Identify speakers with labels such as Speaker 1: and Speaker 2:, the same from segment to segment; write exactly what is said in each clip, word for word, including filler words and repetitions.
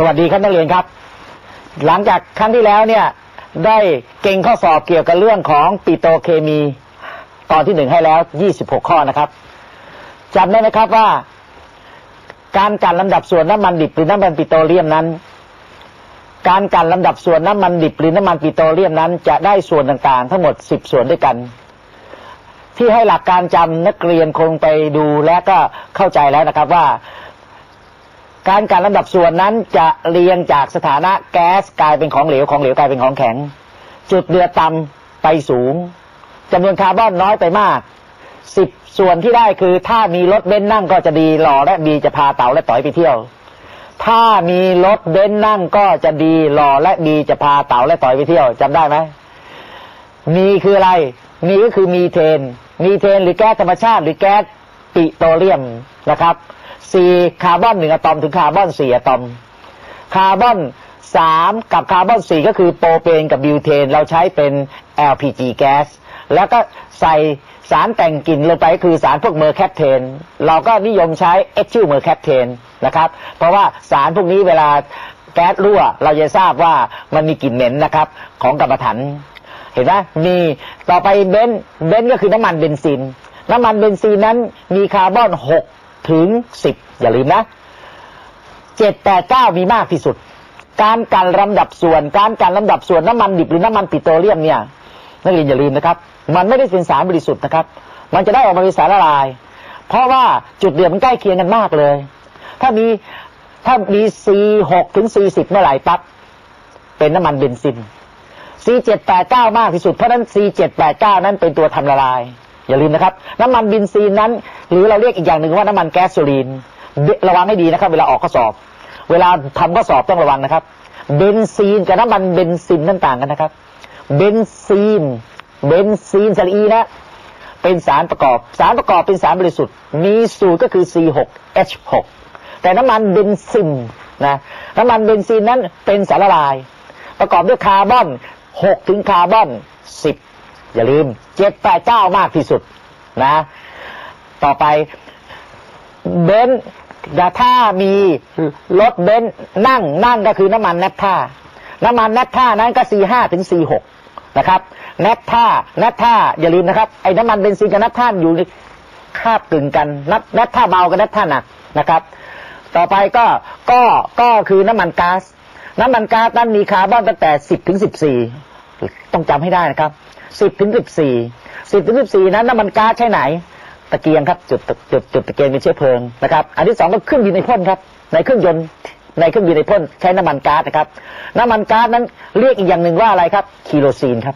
Speaker 1: วัสดีครับนักเรียนครับหลังจากครั้งที่แล้วเนี่ยได้เก่งข้อสอบเกี่ยวกับเรื่องของปิโตรเคมีตอนที่หนึ่งให้แล้วยี่สิบหกข้อนะครับจำได้ไหมครับว่าการกลั่นลำดับส่วนน้ำมันดิบหรือน้ำมันปิโตรเลียมนั้นการกลั่นลำดับส่วนน้ำมันดิบหรือน้ำมันปิโตรเลียมนั้นจะได้ส่วนต่างๆทั้งหมดสิบส่วนด้วยกันที่ให้หลักการจำนักเรียนคงไปดูและก็เข้าใจแล้วนะครับว่าการกลั่นลำดับส่วนนั้นจะเรียงจากสถานะแก๊สกลายเป็นของเหลวของเหลวกลายเป็นของแข็งจุดเดือดต่ำไปสูงจำนวนคาร์บอนน้อยไปมากสิบส่วนที่ได้คือถ้ามีรถเบนซ์นั่งก็จะดีหล่อและบีจะพาเต๋าและต่อยไปเที่ยวถ้ามีรถเบนซ์นั่งก็จะดีหล่อและบีจะพาเต๋าและต่อยไปเที่ยวจำได้ไหมมีคืออะไรมีก็คือมีเทนมีเทนหรือแก๊สธรรมชาติหรือแก๊สปิโตรเลียมนะครับสี่คาร์บอนหนึ่งอะตอมถึงคาร์บอนสี่อะตอมคาร์บอนสามกับคาร์บอนสี่ก็คือโปรเปนกับบิวเทนเราใช้เป็น แอล พี จี แก๊สแล้วก็ใส่สารแต่งกลิ่นลงไปคือสารพวกเมอร์แคปเทนเราก็นิยมใช้เอทิลเมอร์แคปเทนนะครับเพราะว่าสารพวกนี้เวลาแก๊สรั่วเราจะทราบว่ามันมีกลิ่นเหม็นนะครับของกรรมฐานเห็นไหมมีต่อไปเบนซ์เบนซ์ก็คือน้ำมันเบนซินน้ำมันเบนซินนั้นมีคาร์บอนหกถึงสิบอย่าลืมนะเจ็ด แปด เก้ามีมากที่สุดการกลั่นลำดับส่วนการกลั่นลำดับส่วนน้ำมันดิบหรือน้ำมันปิโตรเลียมเนี่ยนักเรียนอย่าลืมนะครับมันไม่ได้เป็นสารบริสุทธิ์นะครับมันจะได้ออกมาเป็นสารละลายเพราะว่าจุดเดือดมันใกล้เคียงกันมากเลยถ้ามีถ้ามี ซี หก ถึง ซี สิบ เมื่อไหร่ปั๊บเป็นน้ำมันเบนซิน ซี เจ็ด แปด เก้ามากที่สุดเพราะนั้น ซี เจ็ด แปด เก้านั้นเป็นตัวทำละลายอย่าลืมนะครับน้ำมันเบนซินนั้นหรือเราเรียกอีกอย่างหนึ่งว่าน้ำมันแก๊สโซลีนระวังให้ดีนะครับเวลาออกข้อสอบเวลาทำข้อสอบต้องระวังนะครับเบนซีนกับน้ำมันเบนซินนั้นต่างกันนะครับเบนซีนเบนซีนสารอีนะเป็นสารประกอบสารประกอบเป็นสารบริสุทธิ์มีสูตรก็คือ ซี หก เอช หก แต่น้ำมันเบนซินนะน้ำมันเบนซินนั้นเป็นสารละลายประกอบด้วยคาร์บอนหกถึงคาร์บอนสิบอย่าลืมเจ็ด แปด เก้ามากที่สุดนะต่อไปเบนซ์ถ้ามีรถเบนซ์นั่งนั่งก็คือน้ำมันแนปท่าน้ำมันแนปท่านั้นก็ ซี ห้า ถึง ซี หก นะครับแนปท่าแนปท่าอย่าลืมนะครับไอ้น้ำมันเบนซินกับแนปท่าอยู่ในคาบกึ่งกันแนปท่าเบากับแนปท่าหนักนะครับต่อไปก็ก็ก็คือน้ำมันก๊าซน้ำมันก๊าซนั้นมีคาร์บอนตั้งแต่สิบถึงสิบสี่ต้องจำให้ได้นะครับสิบถึงสิบสี่ สิบถึงสิบสี่นั้นน้ำมันก๊าซใช้ไหนตะเกียงครับจุดจุดจุดตะเกียงเป็นเชื้อเพลิงนะครับอันที่สองก็เครื่องบินในพ่นครับในเครื่องยนต์ในเครื่องบินในพ่นใช้น้ำมันก๊าซนะครับน้ำมันก๊าซนั้นเรียกอีกอย่างหนึ่งว่าอะไรครับคีโรซีนครับ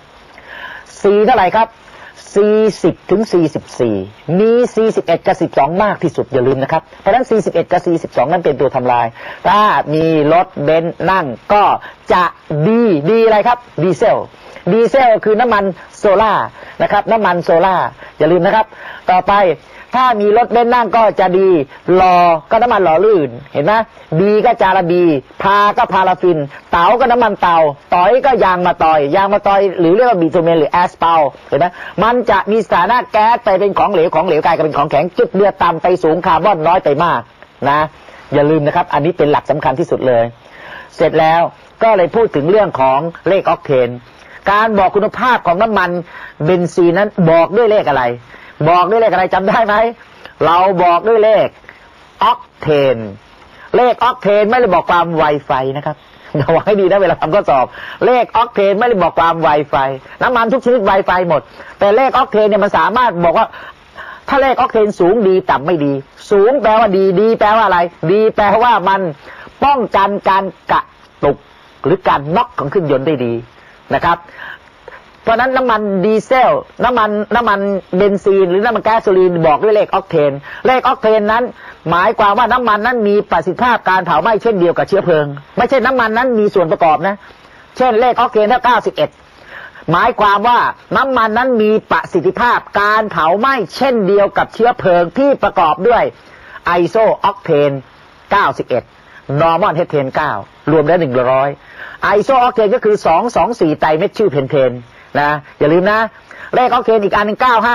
Speaker 1: C เท่าไหร่ครับ ซี สิบ ถึง ซี สิบสี่ มี ซี สิบเอ็ด กับ สิบสองมากที่สุดอย่าลืมนะครับเพราะฉะนั้น ซี สิบเอ็ด กับ ซี สิบสองนั้นเป็นตัวทำลายถ้ามีรถเบนซ์นั่งก็จะดีดีอะไรครับดีเซลดีเซลคือน้ำมันโซล่านะครับน้ำมันโซล่าอย่าลืมนะครับต่อไปถ้ามีรถเบนซ์นั่งก็จะดีลอก็น้ำมันหล่อลื่นเห็นไหมบีก็จาระบีพาก็พาราฟินเต๋าก็น้ำมันเตาต่อยก็ยางมาตอยยางมาตอยหรือเรียกว่าบิทูเมนหรือแอสพัลต์เห็นไหมมันจะมีสถานะแก๊สไปเป็นของเหลวของเหลวกลายเป็นของแข็งจุดเดือดต่ำไปสูงคาร์บอนน้อยไปมากนะอย่าลืมนะครับอันนี้เป็นหลักสำคัญที่สุดเลยเสร็จแล้วก็เลยพูดถึงเรื่องของเลขออกเทนการบอกคุณภาพของน้ำมันเบนซีนนั้นบอกด้วยเลขอะไรบอกด้วยเลขอะไรจำได้ไหมเราบอกด้วยเลขออกเทนเลขออกเทนไม่ได้บอกความไวไฟนะครับระวังให้ดีนะเวลาทำข้อสอบเลขออกเทนไม่ได้บอกความไวไฟน้ำมันทุกชนิดไวไฟหมดแต่เลขออกเทนเนี่ยมันสามารถบอกว่าถ้าเลขออกเทนสูงดีต่ำไม่ดีสูงแปลว่าดีดีแปลว่าอะไรดีแปลว่ามันป้องกันการกระตุกหรือการน็อกของเครื่องยนต์ได้ดีนะครับเพราะนั้นน้ำมันดีเซลน้ำมันน้ำมันเบนซีนหรือน้ำมันแก๊สโซลีนบอกด้วยเลขออกเทนเลขออกเทนนั้นหมายความว่าน้ำมันนั้นมีประสิทธิภาพการเผาไหม้เช่นเดียวกับเชื้อเพลิงไม่ใช่น้ำมันนั้นมีส่วนประกอบนะเช่นเลขออกเทนเท่าเก้าสิบเอ็ดหมายความว่าน้ำมันนั้นมีประสิทธิภาพการเผาไหม้เช่นเดียวกับเชื้อเพลิงที่ประกอบด้วยไอโซออกเทนเก้าสิบเอ็ดนอร์มอนเฮเทนเก้ารวมแล้วหนึ่งร้อยไอโซออกเทนก็คือสอง สอง สี่ไตรเมทิลเพนเทนนะอย่าลืมนะเลขออกเทนอีกอันหนึ่งเก้าห้า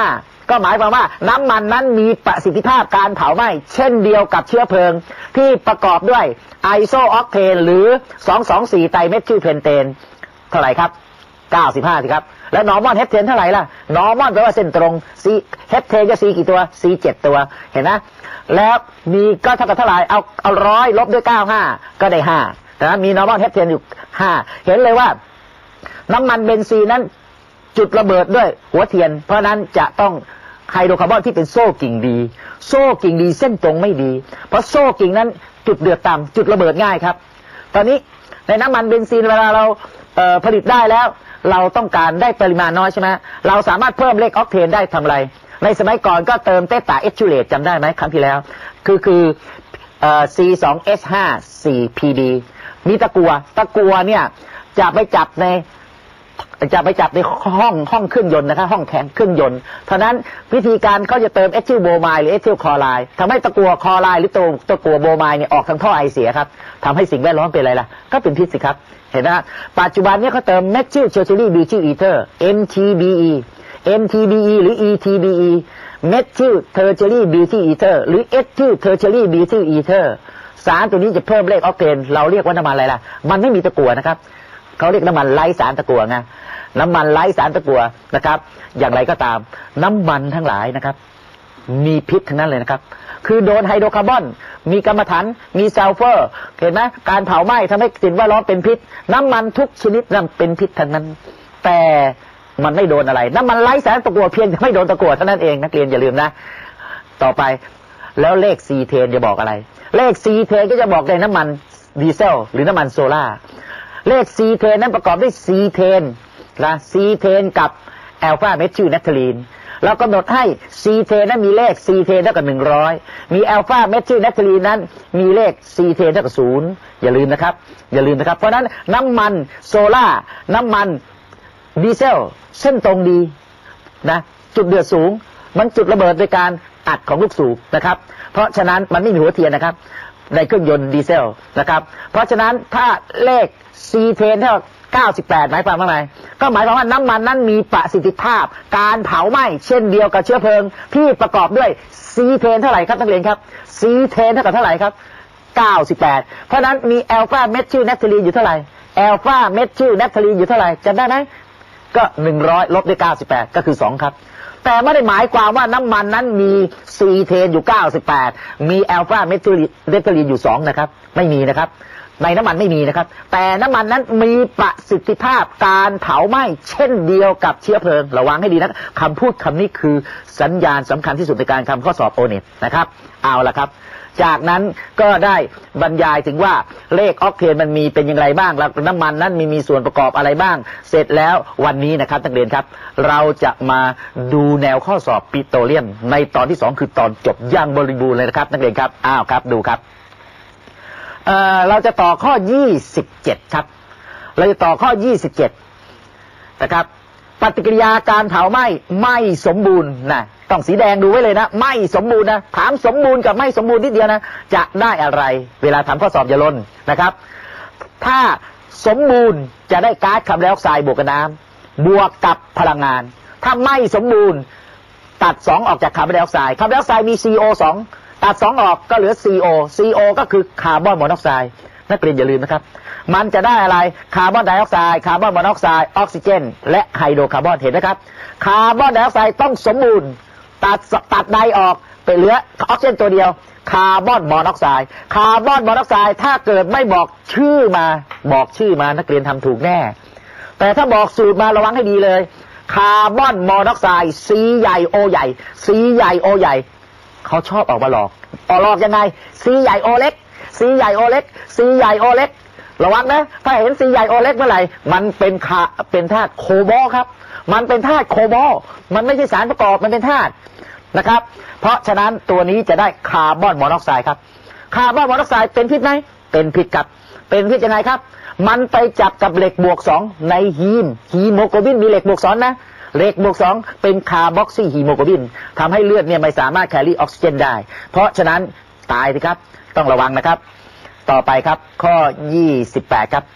Speaker 1: ก็หมายความว่าน้ำมันนั้นมีประสิทธิภาพการเผาไหม้เช่นเดียวกับเชื้อเพลิงที่ประกอบด้วยไอโซออกเทนหรือสอง สอง สี่ไตรเมทิลเพนเทนเท่าไหร่ครับเก้าสิบห้าสิครับแล้วนอร์มอนเฮปเทนเท่าไหร่ล่ะนอร์มอนแปลว่าเส้นตรงซีเฮปเทนก็ซีกี่ตัวซีเจ็ดตัวเห็นไหมแล้วมีก็เท่ากับเท่าไหร่เอาเอาร้อยลบด้วยเก้าห้าก็ได้ห้านะมีนอร์มอนเฮปเทนอยู่ห้าเห็นเลยว่าน้ำมันเบนซีนนั้นจุดระเบิดด้วยหัวเทียนเพราะนั้นจะต้องไฮโดรคาร์บอนที่เป็นโซ่กิ่งดีโซ่กิ่งดีเส้นตรงไม่ดีเพราะโซ่กิ่งนั้นจุดเดือดต่ำจุดระเบิดง่ายครับตอนนี้ในน้ำมันเบนซีนเวลาเราเอ่อผลิตได้แล้วเราต้องการได้ปริมาณน้อยใช่ไหมเราสามารถเพิ่มเลขออกเทนได้ทำไรในสมัยก่อนก็เติมเตต้าเอทิเลตจำได้ไหมครั้งที่แล้วคือคือเอ่อ ซี สอง เอช ห้า สี่ พี ดี มีตะกัวตะกัวเนี่ยจะไปจับในจะไปจับในห้องห้องเครื่องยนต์นะครับห้องแข็งเครื่องยนต์เพราะนั้นวิธีการเขาจะเติมเอทิลโบไมด์หรือเอทิลคลอไรด์ทำให้ตะกัวคลอไรด์หรือตัวตะกัวโบไมด์เนี่ยออกทางท่อไอเสียครับทำให้สิ่งแวดล้อมเป็นอะไรล่ะก็เป็นพิษสิครับเห็นไหมปัจจุบันนี้เขาเติมเมทิลเทอร์เจอรี่บิวทิลอีเทอร์ เอ็ม ที บี อี เอ็ม ที บี อี หรือ อี ที บี อี เมทิลเทอร์เจอรี่บิวทิลอีเทอร์หรือเอทิลเทอร์เจอรี่บิวทิลอีเทอร์สารตัวนี้จะเพิ่มเลขออกเทนเราเรียกว่าน้ำมันอะไรล่ะมันไม่มีตะกั่วนะครับเขาเรียกน้ำมันไร้สารตะกั่วไงน้ำมันไร้สารตะกั่วนะครับอย่างไรก็ตามน้ำมันทั้งหลายนะครับมีพิษทั้งนั้นเลยนะครับคือโดนไฮโดรคาร์บอนมีกัมมันถันมีซัลเฟอร์เห็นไหมการเผาไหม้ทำให้สิ่งแวดล้อมเป็นพิษน้ำมันทุกชนิดนั้นเป็นพิษทั้งนั้นแต่มันไม่โดนอะไรน้ำมันไร้สารตะกั่วเพียงไม่โดนตะกั่วเท่านั้นเองนักเรียนอย่าลืมนะต่อไปแล้วเลขซีเทนจะบอกอะไรเลขซีเทนก็จะบอกในน้ำมันดีเซลหรือน้ำมันโซล่าเลขซีเทนนั้นประกอบด้วยซีเทนนะซีเทนกับแอลฟาเมทิลแนฟเทลีนเรากำหนดให้ซีเทนนั้นมีเลขซีเทนเท่ากับหนึ่งร้อยมีแอลฟาเมทิลแนฟเทลีนนั้นมีเลขซีเทนเท่ากับศูนย์อย่าลืมนะครับอย่าลืมนะครับเพราะนั้นน้ำมันโซล่าน้ำมันดีเซลเส้นตรงดีนะจุดเดือดสูงมันจุดระเบิดโดยการอัดของลูกสูบนะครับเพราะฉะนั้นมันไม่มีหัวเทียนนะครับในเครื่องยนต์ดีเซลนะครับเพราะฉะนั้นถ้าเลขซีเทนเท่าเก้าสิบแปดหมายความว่าไงก็หมายความว่าน้ำมันนั้นมีประสิทธิภาพการเผาไหม้เช่นเดียวกับเชื้อเพลิงที่ประกอบด้วยซีเทนเท่าไหร่ครับนักเรียนครับซีเทนเท่ากับเท่าไหร่ครับเก้าสิบแปดเพราะนั้นมีแอลฟาเมทิลแนฟเทลีนอยู่เท่าไหร่แอลฟาเมทิลแนฟเทลีนอยู่เท่าไหร่จำได้ไหมก็หนึ่งร้อยลบด้วยเก้าสิบแปดก็คือสองครับแต่ไม่ได้หมายความว่าน้ำมันนั้นมีซีเทนอยู่เก้าสิบแปดมีแอลฟาเมทิลแนฟเทลีนอยู่สองนะครับไม่มีนะครับในน้ำมันไม่มีนะครับแต่น้ำมันนั้นมีประสิทธิภาพการเผาไหม้เช่นเดียวกับเชื้อเพลิงระวังให้ดีนะคำพูดคำนี้คือสัญญาณสำคัญที่สุดในการทำข้อสอบโอเน็ตนะครับเอาละครับจากนั้นก็ได้บรรยายถึงว่าเลขออกเทนมันมีเป็นอย่างไรบ้างแล้วน้ำมันนั้นมีมีส่วนประกอบอะไรบ้างเสร็จแล้ววันนี้นะครับนักเรียนครับเราจะมาดูแนวข้อสอบปิโตรเลียมในตอนที่สองคือตอนจบอย่างบริบูรณ์เลยนะครับนักเรียนครับอ้าวครับดูครับเอ่อเราจะต่อข้อยี่สิบเจ็ดครับเราจะต่อข้อยี่สิบเจ็ดนะครับปฏิกิริยาการเผาไหม้ไม่สมบูรณ์นะต้องสีแดงดูไว้เลยนะไม่สมบูรณ์นะถามสมบูรณ์กับไม่สมบูรณ์นิดเดียวนะจะได้อะไรเวลาทำข้อสอบอย่าลนนะครับถ้าสมบูรณ์จะได้ก๊าซคาร์บอนไดออกไซด์บวกกับน้ำบวกกับพลังงานถ้าไม่สมบูรณ์ตัดสองออกจากคาร์บอนไดออกไซด์คาร์บอนไดออกไซด์มี ซี โอ สองตัดสองออกก็เหลือ ซี โอ ซี โอ ก็คือคาร์บอนมอนอกไซด์นักเรียนอย่าลืมนะครับมันจะได้อะไรคาร์บอนไดออกไซด์คาร์บอนมอนอกไซด์ออกซิเจนและไฮโดรคาร์บอนเห็นนะครับคาร์บอนไดออกไซด์ต้องสมบูรณ์ตัดตัดไดออกไปเหลือออกซิเจนตัวเดียวคาร์บอนมอนอกไซด์คาร์บอนมอนอกไซด์ถ้าเกิดไม่บอกชื่อมาบอกชื่อมานักเรียนทำถูกแน่แต่ถ้าบอกสูตรมาระวังให้ดีเลยคาร์บอนมอนอกไซด์ C ใหญ่ O ใหญ่ C ใหญ่ O ใหญ่เขาชอบออกมาหลอกออกหลอกยังไง C ใหญ่ O เล็ก C ใหญ่ O เล็ก C ใหญ่ O เล็กระวังนะถ้าเห็น C ใหญ่ O เล็กเมื่อไหร่มันเป็นคาเป็นธาตุโคบอลครับมันเป็นธาตุโคบอลมันไม่ใช่สารประกอบมันเป็นธาตุนะครับเพราะฉะนั้นตัวนี้จะได้คาร์บอนมอนอกไซด์ครับคาร์บอนมอนอกไซด์เป็นพิษไหมเป็นพิษครับเป็นพิษยังไงครับมันไปจับกับเหล็กบวกสองในฮีมฮีโมโกลบินมีเหล็กบวกสองนะเหล็กบวกสองเป็นคาร์บอกซีฮีโมโกลบินทำให้เลือดเนี่ยไม่สามารถแครี่ออกซิเจนได้เพราะฉะนั้นตายสิครับต้องระวังนะครับต่อไปครับข้อยี่สิบแปดครับป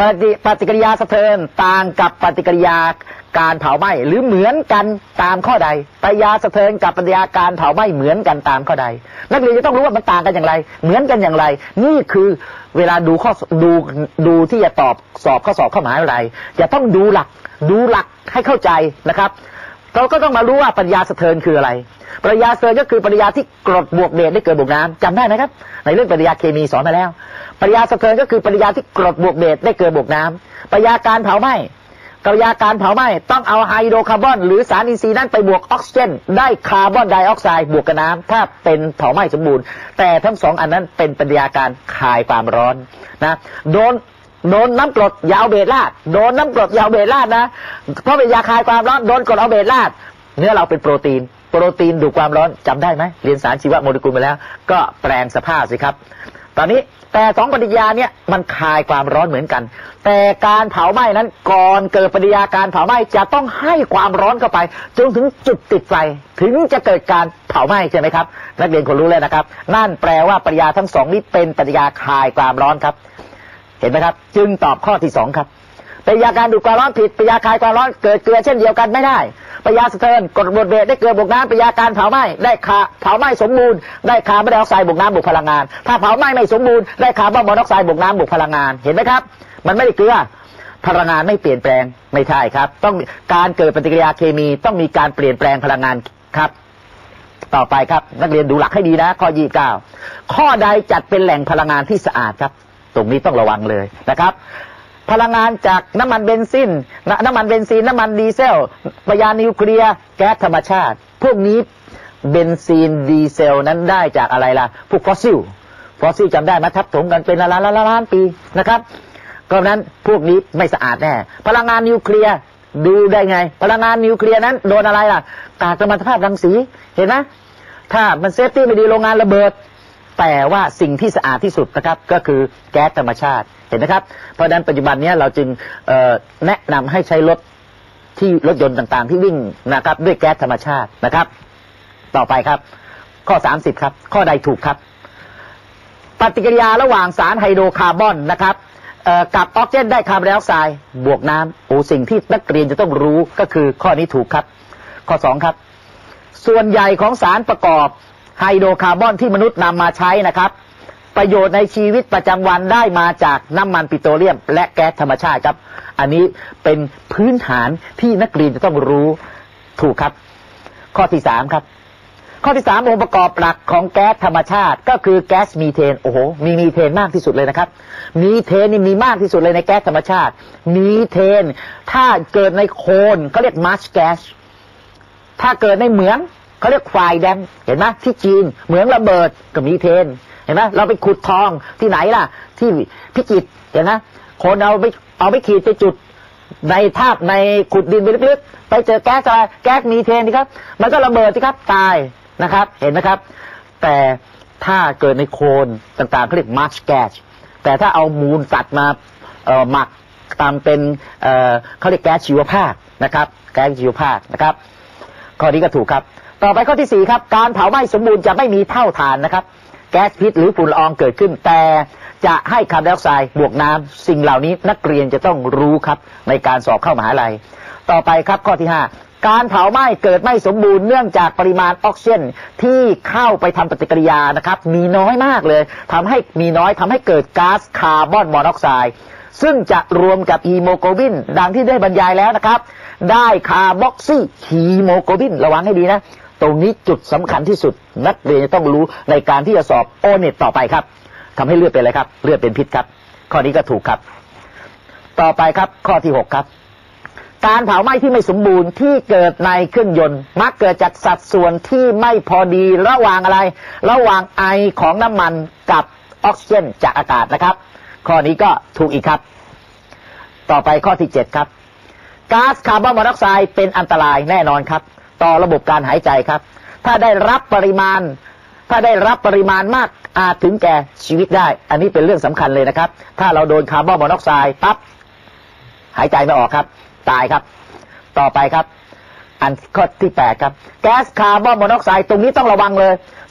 Speaker 1: ปฏิปฏิกิริยาสะเทือนต่างกับปฏิกิริยาการเผาไหม้หรือเหมือนกันตามข้อใดปฏิกิริยาสะเทือนกับปฏิกิริยาการเผาไหม้เหมือนกันตามข้อใดนักเรียนจะต้องรู้ว่ามันต่างกันอย่างไรเหมือนกันอย่างไรนี่คือเวลาดูข้อดูดูที่จะตอบสอบข้อสอบข้อหมายอะไรจะต้องดูหลักดูหลักให้เข้าใจนะครับเราก็ต้องมารู้ว่าปฏิกิริยาสะเทือนคืออะไรปฏิกิริยาสะเทือนก็คือปฏิกิริยาที่กรดบวกเบสได้เกิดบวกน้ำจำได้ไหมครับในเรื่องปฏิกิริยาเคมีสอนมาแล้วปฏิกิริยาสะเทือนก็คือปฏิกิริยาที่กรดบวกเบสได้เกิดบวกน้ำปฏิกิริยาการเผาไหม้ปฏิกิริยาการเผาไหม้ต้องเอาไฮโดรคาร์บอนหรือสารอินทรีย์นั้นไปบวกออกซิเจนได้คาร์บอนไดออกไซด์บวกกับน้ำถ้าเป็นเผาไหม้สมบูรณ์แต่ทั้งสองอันนั้นเป็นปฏิกิริยาการคายความร้อนนะโดนโดนน้ำกรดยาวเบสลาดโดนน้ำกรดยาวเบสลาดนะเพราะเป็นยาคายความร้อนโดนกรดเอาเบสลาดเนื้อเราเป็นโปรตีนโปรตีนดูดความร้อนจำได้ไหมเรียนสารชีวโมเลกุลมาแล้วก็แปลงสภาพสิครับตอนนี้แต่สองปฏิกิริยาเนี่ยมันคายความร้อนเหมือนกันแต่การเผาไหม้นั้นก่อนเกิดปฏิกิริยาการเผาไหม้จะต้องให้ความร้อนเข้าไปจนถึงจุดติดไฟถึงจะเกิดการเผาไหม้ใช่ไหมครับนักเรียนคนรู้แล้วนะครับนั่นแปลว่าปฏิกิริยาทั้งสองนี้เป็นปฏิกิริยาคายความร้อนครับเห็นไหมครับจึงตอบข้อที่สองครับปฏิกิริยาการดูดความร้อนผิดปฏิกิริยาคายความร้อนเกิดเกลือเช่นเดียวกันไม่ได้ปฏิกิริยาสะเทือนกรดบวกเบสได้เกลือบวกน้ำปฏิกิริยาการเผาไหม้ได้คาเผาไหม้สมบูรณ์ได้คาร์บอนไดออกไซด์บวกน้ำบวกพลังงานถ้าเผาไหม้ไม่สมบูรณ์ได้คาร์บอนมอนอกไซด์บวกน้ำบวกพลังงานเห็นไหมครับมันไม่ได้เกลือพลังงานไม่เปลี่ยนแปลงไม่ใช่ครับต้องการเกิดปฏิกิริยาเคมีต้องมีการเปลี่ยนแปลงพลังงานครับต่อไปครับนักเรียนดูหลักให้ดีนะข้อยี่สิบเก้าข้อใดจัดเป็นแหล่งพลังงานที่สะอาดครับตรงนี้ต้องระวังเลยนะครับพลังงานจากน้ำมันเบนซินน้ำมันเบนซินน้ำมันดีเซลปฏิกิริยานิวเคลียร์แก๊สธรรมชาติพวกนี้เบนซินดีเซลนั้นได้จากอะไรล่ะพวกฟอสซิลฟอสซิลจำได้ไหมทับถมกันเป็นล้านล้านล้านปีนะครับก็นั้นพวกนี้ไม่สะอาดแน่พลังงานนิวเคลียร์ดูได้ไงพลังงานนิวเคลียร์นั้นโดนอะไรล่ะกากกัมมันตภาพรังสีเห็นไหมถ้ามันเซฟตี้ไม่ดีโรงงานระเบิดแต่ว่าสิ่งที่สะอาดที่สุดนะครับก็คือแก๊สธรรมชาติเห็นไหมครับเพราะฉะนั้นปัจจุบันนี้เราจึงแนะนำให้ใช้รถที่รถยนต์ต่างๆที่วิ่งนะครับด้วยแก๊สธรรมชาตินะครับต่อไปครับข้อสามสิบครับข้อใดถูกครับปฏิกิริยาระหว่างสารไฮโดรคาร์บอนนะครับกับออกซิเจนได้คาร์บอนไดออกไซด์บวกน้ำโอ้สิ่งที่นักเรียนจะต้องรู้ก็คือข้อนี้ถูกครับข้อสองครับส่วนใหญ่ของสารประกอบไฮโดรคาร์บอนที่มนุษย์นำมาใช้นะครับประโยชน์ในชีวิตประจำวันได้มาจากน้ำมันปิโตรเลียมและแก๊สธรรมชาติครับอันนี้เป็นพื้นฐานที่นักเรียนจะต้องรู้ถูกครับข้อที่สามครับข้อที่สามองค์ประกอบหลักของแก๊สธรรมชาติก็คือแก๊สมีเทนโอ้โหมีมีเทนมากที่สุดเลยนะครับมีเทนนี่มีมากที่สุดเลยในแก๊สธรรมชาติมีเทนถ้าเกิดในโคลนเขาเรียกมาร์ชแก๊สถ้าเกิดในเหมืองเขาเรียกไฟแดมเห็นไหมที่จีนเหมืองระเบิดก็มีเทนเห็นไหมเราไปขุดทองที่ไหนล่ะที่พิจิตรเห็นไหมคนเอาไปเอาไปขีดไปจุดในทาบในขุดดินไปลึกๆไปเจอแก๊สอะไรแก๊สมีเทนนี่ครับมันก็ระเบิดสิครับตายนะครับเห็นไหมครับแต่ถ้าเกิดในโคลนต่างๆเขาเรียกมาร์ชแก๊สแต่ถ้าเอามูลสัตว์มาเอ่อหมักตามเป็นเอ่อเขาเรียกแก๊สชีวภาพนะครับแก๊สชีวภาพนะครับข้อนี้ก็ถูกครับต่อไปข้อที่สี่ครับการเผาไหม้สมบูรณ์จะไม่มีเท่าฐานนะครับแก๊สพิษหรือฝุ่นละอองเกิดขึ้นแต่จะให้คาร์บอนไดออกไซด์บวกน้ำสิ่งเหล่านี้นักเรียนจะต้องรู้ครับในการสอบเข้ามหาลัยต่อไปครับข้อที่ห้าการเผาไหม้เกิดไม่สมบูรณ์เนื่องจากปริมาณออกซิเจนที่เข้าไปทำปฏิกิริยานะครับมีน้อยมากเลยทำให้มีน้อยทำให้เกิดก๊าซคาร์บอนมอนอกไซด์ซึ่งจะรวมกับฮีโมโกลบินดังที่ได้บรรยายแล้วนะครับได้คาร์บอกซีฮีโมโกลบินระวังให้ดีนะตรงนี้จุดสำคัญที่สุดนักเรียนจะต้องรู้ในการที่จะสอบโอเน็ตต่อไปครับทำให้เลือดเป็นอะไรครับเลือดเป็นพิษครับข้อนี้ก็ถูกครับต่อไปครับข้อที่หกครับการเผาไหม้ที่ไม่สมบูรณ์ที่เกิดในเครื่องยนต์มักเกิดจากสัดส่วนที่ไม่พอดีระหว่างอะไรระหว่างไอของน้ำมันกับออกซิเจนจากอากาศนะครับข้อนี้ก็ถูกอีกครับต่อไปข้อที่เจ็ดครับก๊าซคาร์บอนมอนอกไซด์เป็นอันตรายแน่นอนครับต่อระบบการหายใจครับถ้าได้รับปริมาณถ้าได้รับปริมาณมากอาจถึงแก่ชีวิตได้อันนี้เป็นเรื่องสำคัญเลยนะครับถ้าเราโดนคาร์บอนมอนอกไซด์ปั๊บหายใจไม่ออกครับตายครับต่อไปครับอันข้อที่แปดครับแก๊สคาร์บอนมอนอกไซด์ตรงนี้ต้องระวังเลย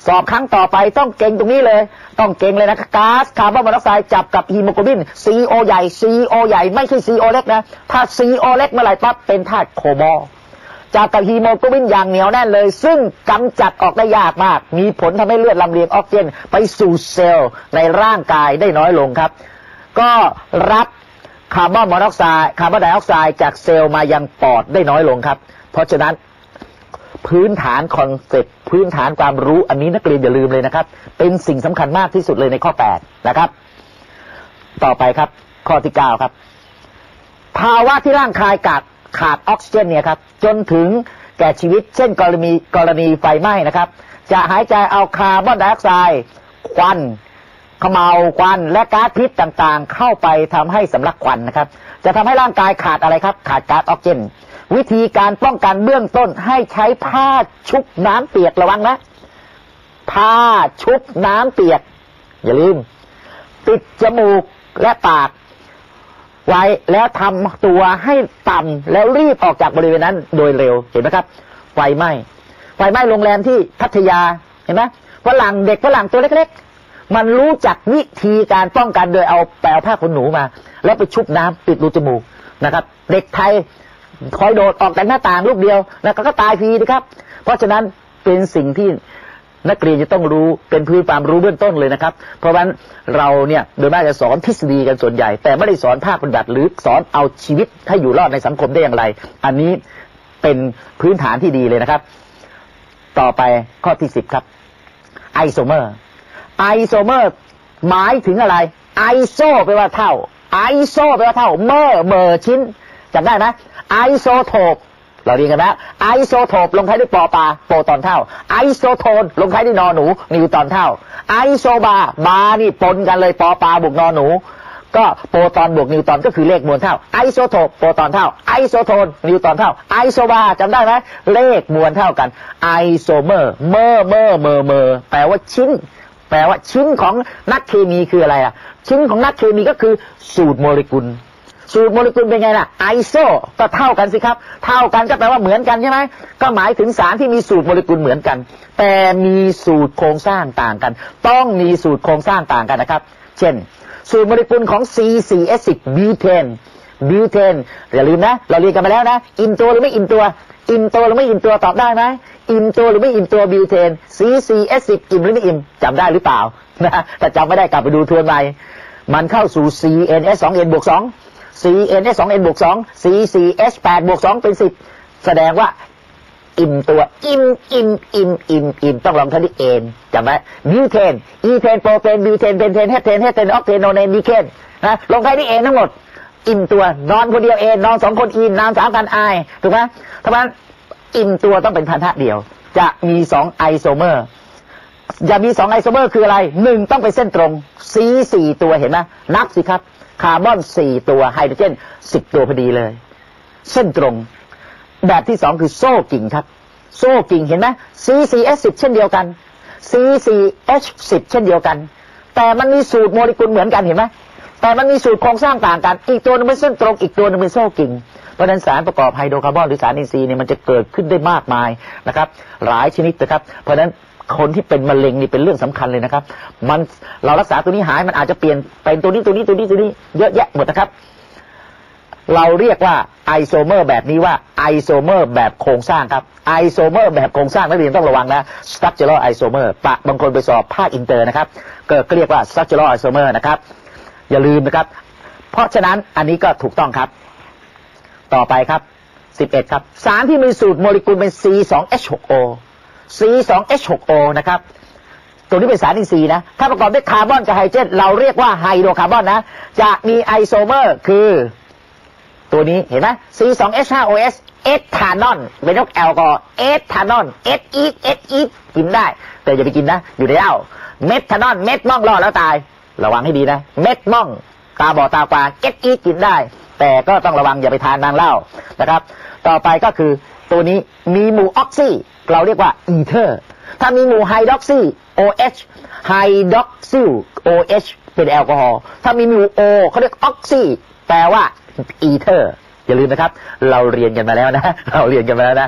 Speaker 1: สอบครั้งต่อไปต้องเก่งตรงนี้เลยต้องเก่งเลยนะก๊าซคาร์บอนมอนอกไซด์จับกับฮีโมโกลบิน ซี โอ ใหญ่ ซี โอ ใหญ่ไม่ใช่ ซี โอ เล็กนะถ้า ซี โอ เล็กเมื่อไหร่ปั๊บเป็นธาตุโคบอลต์จับกับฮีโมโกลบินอย่างเหนียวแน่นเลยซึ่งกำจัดออกได้ยากมากมีผลทำให้เลือดลำเลียงออกซิเจนไปสู่เซลล์ในร่างกายได้น้อยลงครับก็รับคาร์บอนมอนอกไซด์คาร์บอนไดออกไซด์จากเซลล์มายังปอดได้น้อยลงครับเพราะฉะนั้นพื้นฐานคอนเซ็ปต์พื้นฐานความรู้อันนี้นักเรียนอย่าลืมเลยนะครับเป็นสิ่งสำคัญมากที่สุดเลยในข้อแปดนะครับต่อไปครับข้อที่เก้าครับภาวะที่ร่างกายขาดขาดออกซิเจนเนี่ยครับจนถึงแก่ชีวิตเช่นกรณีกรณีไฟไหม้นะครับจะหายใจเอาคาร์บอนไดออกไซด์ควันขมเอาควันและก๊าซพิษต่างๆเข้าไปทำให้สำลักควันนะครับจะทำให้ร่างกายขาดอะไรครับขาดก๊าซออกซิเจนวิธีการป้องกันเบื้องต้นให้ใช้ผ้าชุบน้ำเปียกระวังนะผ้าชุบน้ำเปียกอย่าลืมปิดจมูกและปากไว้แล้วทำตัวให้ต่ำแล้วรีบออกจากบริเวณนั้นโดยเร็วเห็นไหมครับไฟไหม้ไฟไหม้โรงแรมที่พัทยาเห็นไหมฝรั่งเด็กฝรั่งตัวเล็กๆมันรู้จักวิธีการป้องกันโดยเอาแปรงผ้าขนหนูมาแล้วไปชุบน้ำปิดรูจมูกนะครับเด็กไทยคอยโดดออกแต่หน้าต่างลูกเดียวแล้วก็ตายฟรีนะครับเพราะฉะนั้นเป็นสิ่งที่นักเรียนจะต้องรู้เป็นพื้นความรู้เบื้องต้นเลยนะครับเพราะฉะนั้นเราเนี่ยโดยมากจะสอนทฤษฎีกันส่วนใหญ่แต่ไม่ได้สอนภาคปฏิบัติหรือสอนเอาชีวิตให้อยู่รอดในสังคมได้อย่างไรอันนี้เป็นพื้นฐานที่ดีเลยนะครับต่อไปข้อที่สิบครับไอโซเมอร์ไอโซเมอร์หมายถึงอะไรไอโซแปลว่าเท่าไอโซแปลว่าเท่าเมอร์เมอร์ชิ้นจำได้ไหมไอโซโทปเราเรียนกันแล้วไอโซโทปลงท้ายด้วยปอปลาโปรตอนเท่าไอโซโทนลงท้ายด้วยนอหนูนิวตอนเท่าไอโซบาบานี่ปนกันเลยปอปลาบวกนอหนูก็โปรตอนบวกนิวตอนก็คือเลขมวลเท่าไอโซโทปโปรตอนเท่าไอโซโทนนิวตอนเท่าไอโซบาจำได้ไหมเลขมวลเท่ากันไอโซเมอร์เมอร์เมอร์เมอร์เมอร์แปลว่าชิ้นแปลว่าชิ้นของนักเคมีคืออะไรอ่ะชิ้นของนักเคมีก็คือสูตรโมเลกุลสูตรโมเลกุลเป็นไงล่ะไอโซก็เท่ากันสิครับเท่ากันก็แปลว่าเหมือนกันใช่ไหมก็หมายถึงสารที่มีสูตรโมเลกุลเหมือนกันแต่มีสูตรโครงสร้างต่างกันต้องมีสูตรโครงสร้างต่างกันนะครับเช่นสูตรโมเลกุลของ ซี โฟร์ เอส ซิกซ์ บิวเทนบิวเทนอย่าลืมนะเราเรียนกันมาแล้วนะอิ่มตัวหรือไม่อิ่มตัวอิ่มตัวหรือไม่อิ่มตัวตอบได้ไหมอิ่มตัวหรือไม่อิ่มตัวบิวเทน ซี โฟร์ เอส ซิกซ์ อิ่มหรือไม่อิ่มจำได้หรือเปล่านะแต่จำไม่ได้กลับไปดูทวนใหม่มันเข้าสู่ ซี เอ็น เอส สอง เอ็น บวก สองซี เอ็น เอส สอง เอ็น บวก สอง ซี โฟร์ เอส แปด บวก สอง เป็น สิบแสดงว่าอิ่มตัวอิ่มอิ่มอิ่มอิ่มอิ่มต้องลองทันที่เอนจำไว้บิวเทนอีเทนโปรเทนบิวเทนเพนเทนเฮปเทนเฮปเทนออกเทนโนเนนดีเคนนะลงท้ายที่เอนทั้งหมดอิ่มตัวนอนคนเดียวเอนนอนสองคนอินนอนสามกันไอถูกไหมเพราะฉะนั้นอิ่มตัวต้องเป็นพันธะเดียวจะมีสองไอโซเมอร์จะมีสองไอโซเมอร์คืออะไรหนึ่งต้องเป็นเส้นตรง C สี่ตัวเห็นไหมนับสิครับคาร์บอนสี่ตัวไฮโดรเจนสิบตัวพอดีเลยเส้นตรงแบบที่สองคือโซ่กิ่งครับโซ่กิ่งเห็นไหม ซี โฟร์ เอส สิบ เช่นเดียวกัน ซี โฟร์ เอช สิบ เช่นเดียวกันแต่มันมีสูตรโมเลกุลเหมือนกันเห็นไหมแต่มันมีสูตรโครงสร้างต่างกันอีกตัวนึงเป็นเส้นตรงอีกตัวนึงเป็นโซ่กิ่งเพราะฉะนั้นสารประกอบไฮโดรคาร์บอนหรือสารอินทรีย์เนี่ยมันจะเกิดขึ้นได้มากมายนะครับหลายชนิดนะครับเพราะฉะนั้นคนที่เป็นมะเร็งนี่เป็นเรื่องสำคัญเลยนะครับมันเรารักษาตัวนี้หายมันอาจจะเปลี่ยนเป็นตัวนี้ตัวนี้ตัวนี้ตัวนี้เยอะแยะหมดนะครับเราเรียกว่าไอโซเมอร์แบบนี้ว่าไอโซเมอร์แบบโครงสร้างครับไอโซเมอร์แบบโครงสร้างนักเรียนต้องระวังนะ structural isomer ปะบางคนไปสอบภาคอินเตอร์นะครับก็เรียกว่า structural isomer นะครับอย่าลืมนะครับเพราะฉะนั้นอันนี้ก็ถูกต้องครับต่อไปครับสิบเอ็ดครับสารที่มีสูตรโมเลกุลเป็น ซี สอง เอช หก โอ ซี สอง เอช หก โอ นะครับตัวนี้เป็นสารอินทรีย์นะถ้าประกอบด้วยคาร์บอนกับไฮโดรเจนเราเรียกว่าไฮโดรคาร์บอนนะจะมีไอโซเมอร์คือตัวนี้เห็นไหม ซี สอง เอช ห้า โอ เอส เอทานอลเป็นยกแอลกอฮอล์เอทานอลเอทอีทเอทอีทกินได้แต่อย่าไปกินนะอยู่ในเหล้าเมทานอลเม็ดม่องรอดแล้วตายระวังให้ดีนะเม็ดม่องตาบอดตาฟางเอทอีทกินได้แต่ก็ต้องระวังอย่าไปทานนางเหล้านะครับต่อไปก็คือตัวนี้มีหมู่ออกซิเราเรียกว่าอีเทอร์ถ้ามีหมู่ไฮดรอกซี โอ เอช ไฮดรอกซิล โอ เอช เป็นแอลกอฮอล์ถ้ามีหมู่โอเขาเรียกออกซิแปลว่าอีเทอร์อย่าลืมนะครับเราเรียนกันมาแล้วนะเราเรียนกันมาแล้วนะ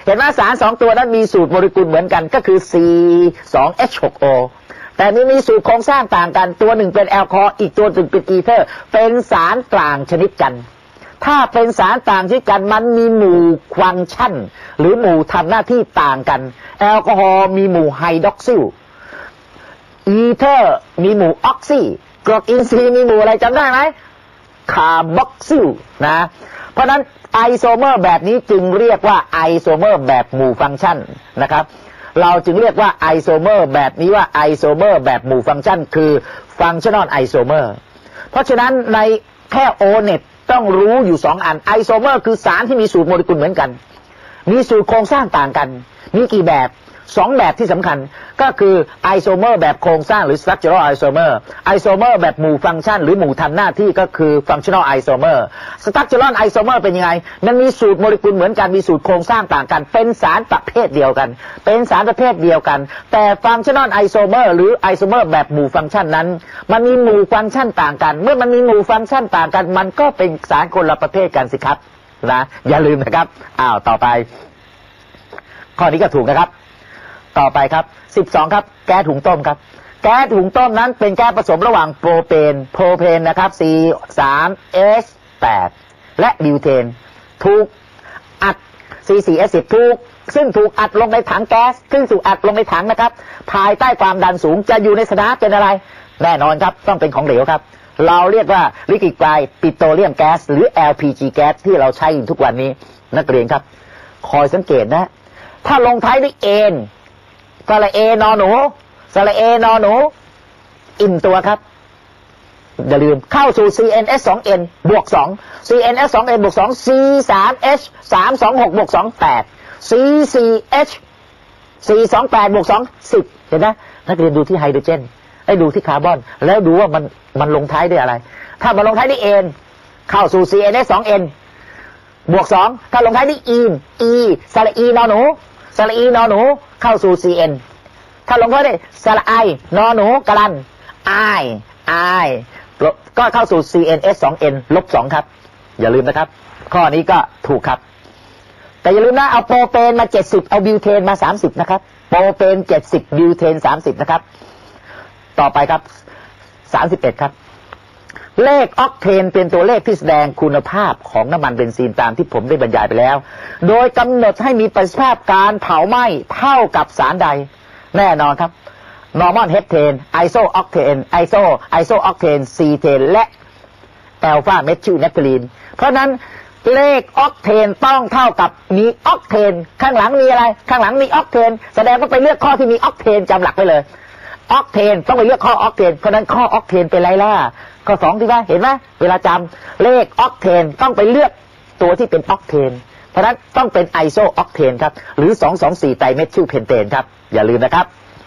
Speaker 1: เห็นไหมสารสองตัวนั้นมีสูตรโมเลกุลเหมือนกันก็คือ ซี สอง เอช หก โอ แต่มีมีสูตรโครงสร้างต่างกันตัวหนึ่งเป็นแอลกอฮอล์อีกตัวหนึ่งเป็นอีเทอร์เป็นสารต่างชนิดกันถ้าเป็นสารต่างชนิดกันมันมีหมู่ฟังก์ชันหรือหมู่ทำหน้าที่ต่างกันแอลกอฮอล์มีหมู่ไฮดรอกซิลอีเทอร์มีหมู่ออกซิกรดอินทรีย์มีหมู่อะไรจำได้ไหมคาร์บอกซิลนะเพราะนั้นไอโซเมอร์แบบนี้จึงเรียกว่าไอโซเมอร์แบบหมู่ฟังก์ชันนะครับเราจึงเรียกว่าไอโซเมอร์แบบนี้ว่าไอโซเมอร์แบบหมู่ฟังก์ชันคือฟังชั่นอลไอโซเมอร์เพราะฉะนั้นในแค่โอเน็ตต้องรู้อยู่สองอันไอโซเมอร์คือสารที่มีสูตรโมเลกุลเหมือนกันมีสูตรโครงสร้างต่างกันมีกี่แบบสองแบบที่สำคัญก็คือไอโซเมอร์แบบโครงสร้างหรือ structural isomer ไอโซเมอร์แบบหมู่ฟังก์ชันหรือหมู่ทำหน้าที่ก็คือ functional isomer structural isomer เป็นยังไงมันมีสูตรโมเลกุลเหมือนกันมีสูตรโครงสร้างต่างกันเป็นสารประเภทเดียวกันเป็นสารประเภทเดียวกันแต่ functional isomer หรือ isomer แบบหมู่ฟังก์ชันนั้นมันมีหมู่ฟังก์ชันต่างกันเมื่อมันมีหมู่ฟังก์ชันต่างกันมันก็เป็นสารคนละประเภทกันสิครับนะอย่าลืมนะครับอ้าวต่อไปข้อนี้ก็ถูกนะครับต่อไปครับสิบสองครับแก๊สหุงต้มครับแก๊สหุงต้มนั้นเป็นแก๊สผสมระหว่างโปรเพนโปรเพนนะครับ ซี สาม เอช แปด และบิวเทนถูกอัด ซี สี่ เอช สิบ ถูกซึ่งถูกอัดลงในถังแก๊สซึ่งถูกอัดลงในถังนะครับภายใต้ความดันสูงจะอยู่ในสถานะเป็นอะไรแน่นอนครับต้องเป็นของเหลวครับเราเรียกว่าลิควิดไกด์ปิโตรเลียมแก๊สหรือ แอล พี จี แก๊สที่เราใช้อยู่ทุกวันนี้นักเรียนครับคอยสังเกตนะถ้าลงท้ายด้วยเอนสระเอนอหนูสระเอนอหนูอิ่มตัวครับอย่าลืมเข้าสู่ ซี เอ็น เอส สอง เอ็น บวก สอง ซี เอ็น เอส สอง เอ็น บวก สอง ซี สาม เอช สาม สอง หก บวก สอง แปด ซี สี่ เอช สี่ สอง แปด บวก สอง สิบเห็นไหมนักเรียนดูที่ไฮโดรเจนให้ดูที่คาร์บอนแล้วดูว่ามันมันลงท้ายด้วยอะไรถ้ามันลงท้ายด้วยเอนเข้าสู่ ซี เอ็น เอส สอง เอ็น บวก สองถ้าลงท้ายด้วยอีนอีสระอีนอหนูสระอีนอหนูเข้าสู่ ซี เอ็น ถ้าลงท้ายด้วยสระไอนอหนูกรันไอไอก็เข้าสู่ ซี เอ็น เอส สอง เอ็น ลบ สองครับอย่าลืมนะครับข้อนี้ก็ถูกครับแต่อย่าลืมนะเอาโปรเปนมาเจ็ดสิบเอาบิวเทนมาสามสิบนะครับโปรเปนเจ็ดสิบบิวเทนสามสิบนะครับต่อไปครับสามสิบเอ็ดครับเลขออกเทนเป็นตัวเลขที่แสดงคุณภาพของน้ำมันเบนซินตามที่ผมได้บรรยายไปแล้วโดยกำหนดให้มีประสิทธิภาพการเผาไหม้เท่ากับสารใดแน่นอนครับนอร์มอนเฮปเทนไอโซออกเทนไอโซไอโซออกเทนซีเทนและแอลฟาเมทิลเนปไทลีนเพราะนั้นเลขออกเทนต้องเท่ากับมีออกเทนข้างหลังมีอะไรข้างหลังมีออกเทนแสดงว่าไปเลือกข้อที่มีออกเทนจำหลักไปเลยออกเทนต้องไปเลือกข้อออกเทนเพราะนั้นข้อออกเทนเป็นไรล่ะข้อสองที่ว่าเห็นไหมเวลาจำเลขออกเทนต้องไปเลือกตัวที่เป็นออกเทนเพราะนั้นต้องเป็นไอโซออกเทนครับหรือสอง สอง สี่ไตรเมทิลเพนเทนครับอย่าลืมนะครับ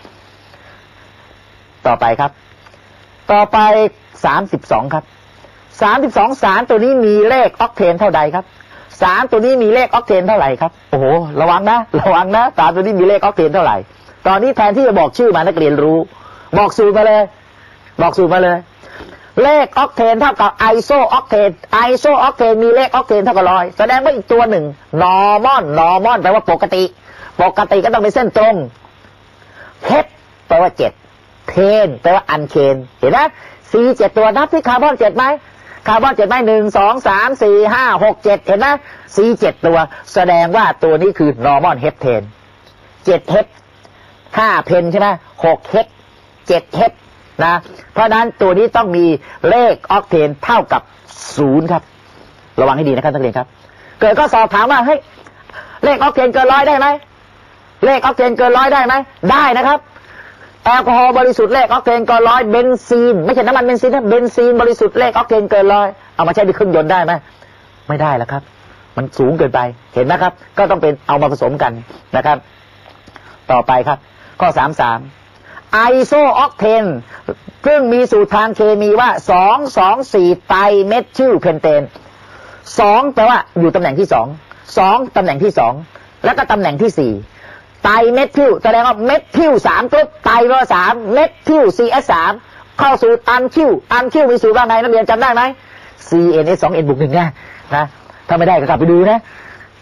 Speaker 1: ต่อไปครับต่อไปสามสิบสองครับสามสิบสองสารตัวนี้มีเลขออกเทนเท่าใดครับสารตัวนี้มีเลขออกเทนเท่าไหร่ครับโอ้โหระวังนะระวังนะสารตัวนี้มีเลขออกเทนเท่าไหร่ตอนนี้แทนที่จะบอกชื่อมานักเรียนรู้บอกสูตรมาเลยบอกสูตรมาเลยเลขออกเทนเท่ากับไอโซออกเทนไอโซออกเทนมีเลขออกเทนเท่ากับร้อยแสดงว่าอีกตัวหนึ่งนอร์มอนนอร์มอนแปลว่าปกติปกติก็ต้องเป็นเส้นตรงเฮปแปลว่าเจ็ดเทนแปลว่าอันเคนเห็นไหมซีเจ็ดตัวนับที่คาร์บอนเจ็ดไหมคาร์บอนเจ็ดไหมหนึ่งสองสามสี่ห้าหกเจ็ดเห็นไหมซีเจ็ดตัวแสดงว่าตัวนี้คือนอร์มอนเฮปเทนเจ็ดเฮปห้าเพนใช่ไหมหกเฮปเจ็ดเฮปนะเพราะนั้นตัวนี้ต้องมีเลขออกเทนเท่ากับศูนย์ครับระวังให้ดีนะครับนักเรียนครับเกิดก็สอบถามว่าเฮ้ยเลขออกเทนเกินร้อยได้ไหมเลขออกเทนเกินร้อยได้ไหมได้นะครับแอลกอฮอล์บริสุทธิ์เลขออกเทนเกินร้อยเบนซีนไม่ใช่น้ำมันเบนซินนะเบนซีนบริสุทธิ์เลขออกเทนเกินร้อยเอามาใช้ในเครื่องยนต์ได้ไหมไม่ได้แล้วครับมันสูงเกินไปเห็นไหมครับก็ต้องเป็นเอามาผสมกันนะครับต่อไปครับข้อสามสิบสามไอโซออกเทนซึ่งมีสูตรทางเคมีว่าสอง สอง สี่ไตรเมทิลเพนเทนสองแปลว่าอยู่ตำแหน่งที่สองสองตำแหน่งที่สองแล้วก็ตำแหน่งที่สี่ไตรเมทิลแสดงว่าเมทิลสามกรุ๊ปไตรว่าสามเมทิล ซี เอส สามเข้าสู่อันคิวอันคิวมีสูตรว่าไงนักเรียนจำได้ไหม ซี เอ็น เอส สอง เอ็น บวกหนึ่งนะนะถ้าไม่ได้ก็กลับไปดูนะ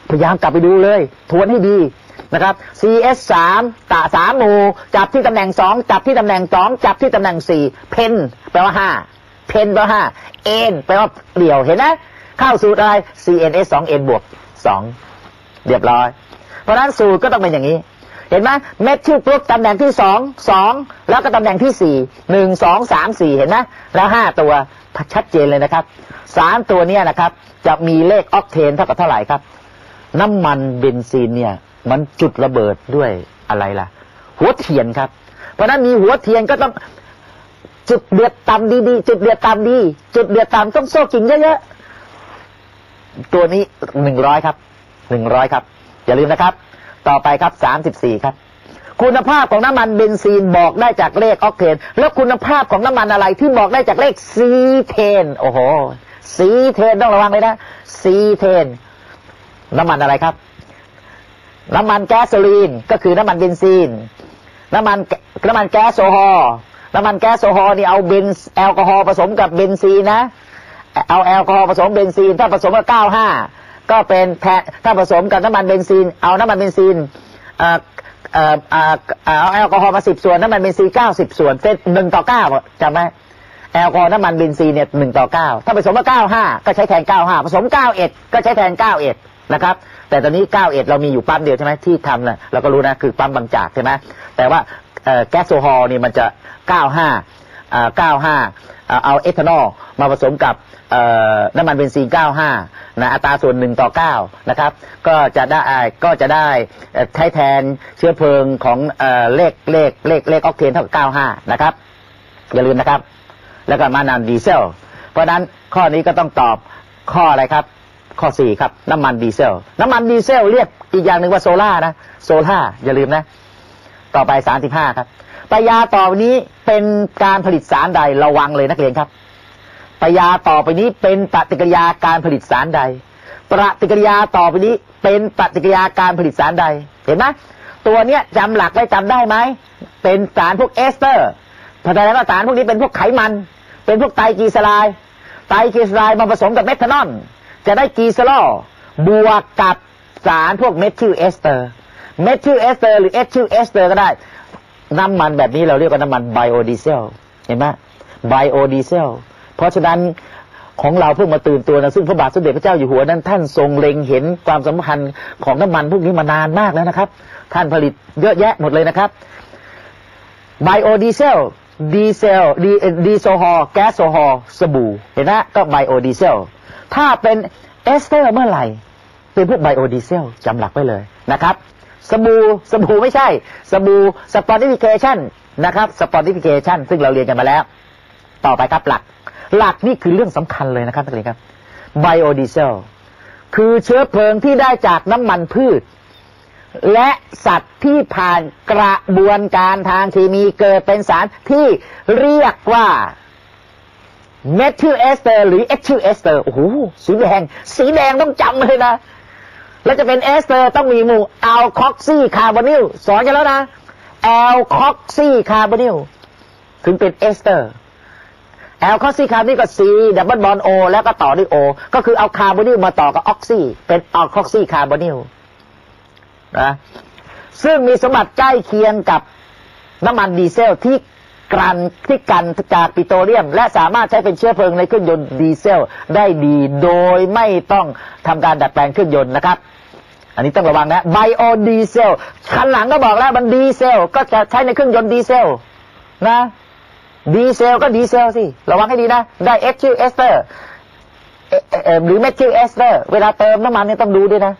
Speaker 1: พยายามกลับไปดูเลยทวนให้ดีนะครับ ซี เอส สาม ตะสามหมู่จับที่ตำแหน่งสองจับที่ตำแหน่งสองจับที่ตำแหน่งสี่เพนแปลว่าห้าเพนแปลว่าห้าเอ็นแปลว่าเดี่ยวเห็นไหมเข้าสูตรอะไร ซี เอ็น เอส สอง เอ็น บวกสองเรียบร้อยเพราะฉะนั้นสูตรก็ต้องเป็นอย่างนี้เห็นไหมเม็ดชื่อกรุ๊ปตำแหน่งที่สองสองแล้วก็ตำแหน่งที่สี่หนึ่งสองสามสี่เห็นไหมแล้วห้าตัวชัดเจนเลยนะครับสามตัวเนี้ยนะครับจะมีเลขออกเทนเท่ากับเท่าไหร่ครับน้ำมันเบนซินเนี่ยมันจุดระเบิดด้วยอะไรล่ะหัวเทียนครับเพราะนั้นมีหัวเทียนก็ต้องจุดเดือดต่ำดีๆจุดเดือดต่ำดีจุดเดือดต่ำต้องโซ่กิ่งเยอะๆตัวนี้หนึ่งร้อยครับหนึ่งร้อยครับอย่าลืมนะครับต่อไปครับสามสิบสี่ครับคุณภาพของน้ำมันเบนซินบอกได้จากเลขออกเทนแล้วคุณภาพของน้ำมันอะไรที่บอกได้จากเลขซีเทนโอ้โหซีเทนต้องระวังเลยนะซีเทนน้ำมันอะไรครับน้ำมันแก๊สโซลีนก็คือน้ำมันเบนซินน้ำมันน้ำมันแก๊สโซฮอล์น้ำมันแก๊สโซฮอล์นี่เอาเบนแอลกอฮอล์ผสมกับเบนซีนนะเอาแอลกอฮอล์ผสมเบนซีนถ้าผสมกับเก้าสิบห้าก็เป็นแทนถ้าผสมกับน้ำมันเบนซินเอาน้ำมันเบนซินเอ่อเอ่อเอ่อเอาแอลกอฮอล์มาสิบส่วนน้ำมันเบนซินเก้าสิบส่วนเป็นหนึ่งต่อเก้าจำไหมแอลกอฮอล์น้ำมันเบนซินเนี่ยหนึ่งต่อเก้าถ้าผสมกับเก้าสิบห้าก็ใช้แทนเก้าสิบห้าผสมเก้าสิบเอ็ดก็ใช้แทนเก้าสิบเอ็ดนะครับแต่ตอนนี้เก้าสิบเอ็ดเรามีอยู่ปั๊มเดียวใช่ไหมที่ทำนะเราก็รู้นะคือปั๊มบางจากใช่ไหมแต่ว่าแก๊สโซฮอล์นี่มันจะเก้าสิบห้าอ่าเก้าสิบห้าเอาเอทานอลมาผสมกับน้ำมันเบนซินเก้าสิบห้านะอัตราส่วนหนึ่งต่อเก้านะครับก็จะได้ก็จะได้ใช้แทนเชื้อเพลิงของเอ่อเลขเลขเลขเลขออกเทนเท่ากับเก้าสิบห้านะครับอย่าลืมนะครับแล้วก็มาน้ำดีเซลเพราะนั้นข้อนี้ก็ต้องตอบข้ออะไรครับข้อสี่ครับน้ำมันดีเซลน้ำมันดีเซลเรียกอีกอย่างหนึ่งว่าโซล่านะโซล่าอย่าลืมนะต่อไปสามสิบห้าครับปฏิกิริยาต่อไปนี้เป็นการผลิตสารใดระวังเลยนักเรียนครับปฏิกิริยาต่อไปนี้เป็นปฏิกิริยาการผลิตสารใดปฏิกิริยาต่อไปนี้เป็นปฏิกิริยาการผลิตสารใดเห็นไหมตัวเนี้ยจำหลักไว้จำได้ไหมเป็นสารพวกเอสเตอร์แสดงว่าสารพวกนี้เป็นพวกไขมันเป็นพวกไตรกลีเซอไรด์ไตรกลีเซอไรด์มาผสมกับเมทานอลจะได้กลีเซอรอลบวกกับสารพวกเมทิลเอสเตอร์เมทิลเอสเตอร์หรือเอทิลเอสเตอร์ก็ได้น้ำมันแบบนี้เราเรียกว่าน้ำมันไบโอดีเซลเห็นไหมไบโอดีเซลเพราะฉะนั้นของเราเพิ่งมาตื่นตัวนะซึ่งพระบาทสมเด็จพระเจ้าอยู่หัวนั้นท่านทรงเล็งเห็นความสำคัญของน้ำมันพวกนี้มานานมากแล้วนะครับท่านผลิตเยอะแยะหมดเลยนะครับไบโอดีเซลดีเซลดีดีโซฮอล์แก๊สโซฮอล์สบู่เห็นไหมก็ไบโอดีเซลถ้าเป็นเอสเตอร์เมื่อไหร่เป็นพวกไบโอดีเซลจำหลักไว้เลยนะครับสบู่สบู่ไม่ใช่สบู่สปอร์ติฟิเคชันนะครับสปอร์ติฟิเคชันซึ่งเราเรียนกันมาแล้วต่อไปครับหลักหลักนี่คือเรื่องสำคัญเลยนะครับนักเรียนครับไบโอดีเซลคือเชื้อเพลิงที่ได้จากน้ำมันพืชและสัตว์ที่ผ่านกระบวนการทางเคมีเกิดเป็นสารที่เรียกว่าเมทิลเอสเตอร์หรือเอทิลเอสเตอร์โอ้โหสีแดงสีแดงต้องจำเลยนะแล้วจะเป็นเอสเตอร์ต้องมีหมู่แอลคอกซีคาร์บอนิลสอนกันแล้วนะแอลคอกซีคาร์บอนิลถึงเป็นเอสเตอร์แอลคอกซีคาร์บอนิลก็ซีดับเบิลบอนด์โอแล้วก็ต่อด้วยโอก็คือเอาคาร์บอนิลมาต่อกับออกซีเป็นแอลคอกซีคาร์บอนิลนะซึ่งมีสมบัติใกล้เคียงกับน้ำมันดีเซลที่กันที่กันจากปิโตรเลียมและสามารถใช้เป็นเชื้อเพลิงในเครื่องยนต์ดีเซลได้ดีโดยไม่ต้องทำการดัดแปลงเครื่องยนต์นะครับอันนี้ต้องระวังนะไบโอดีเซลคันหลังก็บอกแล้วมันดีเซลก็จะใช้ในเครื่องยนต์ดีเซลนะดีเซลก็ดีเซลสิระวังให้ดีนะได้เอทิลเอสเตอร์หรือเมทิลเอสเตอร์เวลาเติมน้ำมันเนี่ยต้องดูด้วยนะ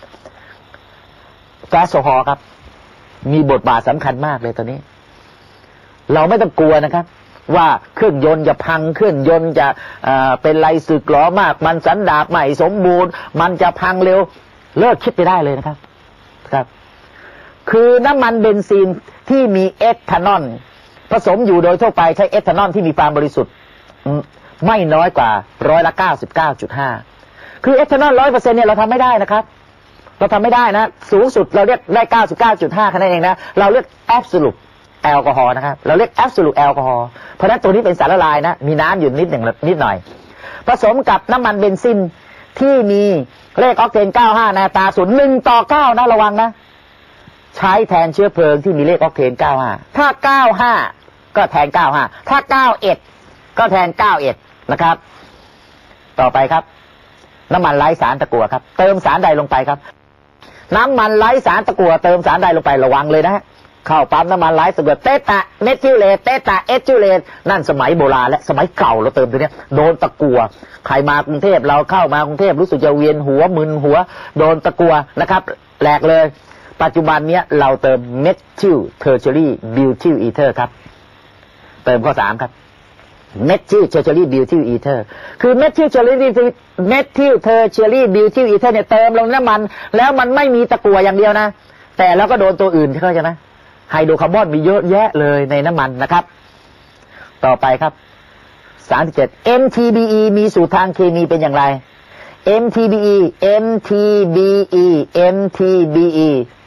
Speaker 1: แก๊สโซฮอล์ครับมีบทบาทสำคัญมากเลยตอนนี้เราไม่ต้องกลัวนะครับว่าเครื่องยนต์จะพังเครื่องยนต์จะเอ่อเป็นไรสึกหรอมากมันสันดาปใหม่สมบูรณ์มันจะพังเร็วเลิกคิดไปได้เลยนะครับครับคือน้ำมันเบนซินที่มีเอทานอลผสมอยู่โดยทั่วไปใช้เอทานอลที่มีความบริสุทธิ์ไม่น้อยกว่าร้อยละเก้าสิบเก้าจุดห้าคือเอทานอลร้อยเปอร์เซ็นต์เนี่ยเราทำไม่ได้นะครับเราทำไม่ได้นะสูงสุดเราเรียกได้เก้าสิบเก้าจุดห้าคะแนนเองนะเราเรียกแอบสูตแอลกอฮอล์นะครับเราเรียกแอบสูตแอลกอฮอล์เพราะฉะนั้นตัวนี้เป็นสารละลายนะมีน้ำอยู่นิดหนึ่งนิดหน่อยผสมกับน้ำมันเบนซินที่มีเลขออกเทนเก้าสิบห้าในอัตราส่วนหนึ่งต่อเก้านะระวังนะใช้แทนเชื้อเพลิงที่มีเลขออกเทนเก้าสิบห้าถ้าเก้าสิบห้าก็แทนเก้าสิบห้าถ้าเก้าสิบเอ็ดก็แทนเก้าสิบเอ็ดนะครับต่อไปครับน้ำมันไร้สารตะกั่วครับเติมสารใดลงไปครับน้ำมันไร้สารตะกั่วเติมสารใดลงไประวังเลยนะเข้าปั๊มน้ำมันไร้ตะกั่วเตตะเมทิลเลตเตตะเอทิลเลตนั่นสมัยโบราณและสมัยเก่าเราเติมตัวนี้โดนตะกั่วใครมากรุงเทพเราเข้ามากรุงเทพรู้สึกจะเวียนหัวมึนหัวโดนตะกั่วนะครับแหลกเลยปัจจุบันนี้เราเติมเมทิลเทอร์เชอรี่บิวทิลอีเทอร์ครับเติมข้อสามครับเมทิลเทอร์เชอรี่บิวทิลอีเทอร์คือเมทิลเทอร์เชอรี่เมทิลเทอร์เชอรี่บิวทิลอีเทอร์เนี่ยเติมลงน้ำมันแล้วมันไม่มีตะกั่วอย่างเดียวนะแต่เราก็โดนตัวอื่นเข้าใจไหมไฮโดรคาร์บอนมีเยอะแยะเลยในน้ำมันนะครับต่อไปครับสามสิบเจ็ด เอ็ม ที บี อี มีสูตรทางเคมีเป็นอย่างไร เอ็ม ที บี อี เอ็ม ที บี อี เอ็ม ที บี อี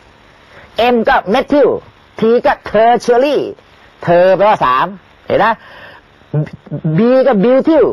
Speaker 1: M ก็เมทิล T ก็เทอร์เชอรี่เธอแปลว่าสามเห็นนะ B ก็บิวทิล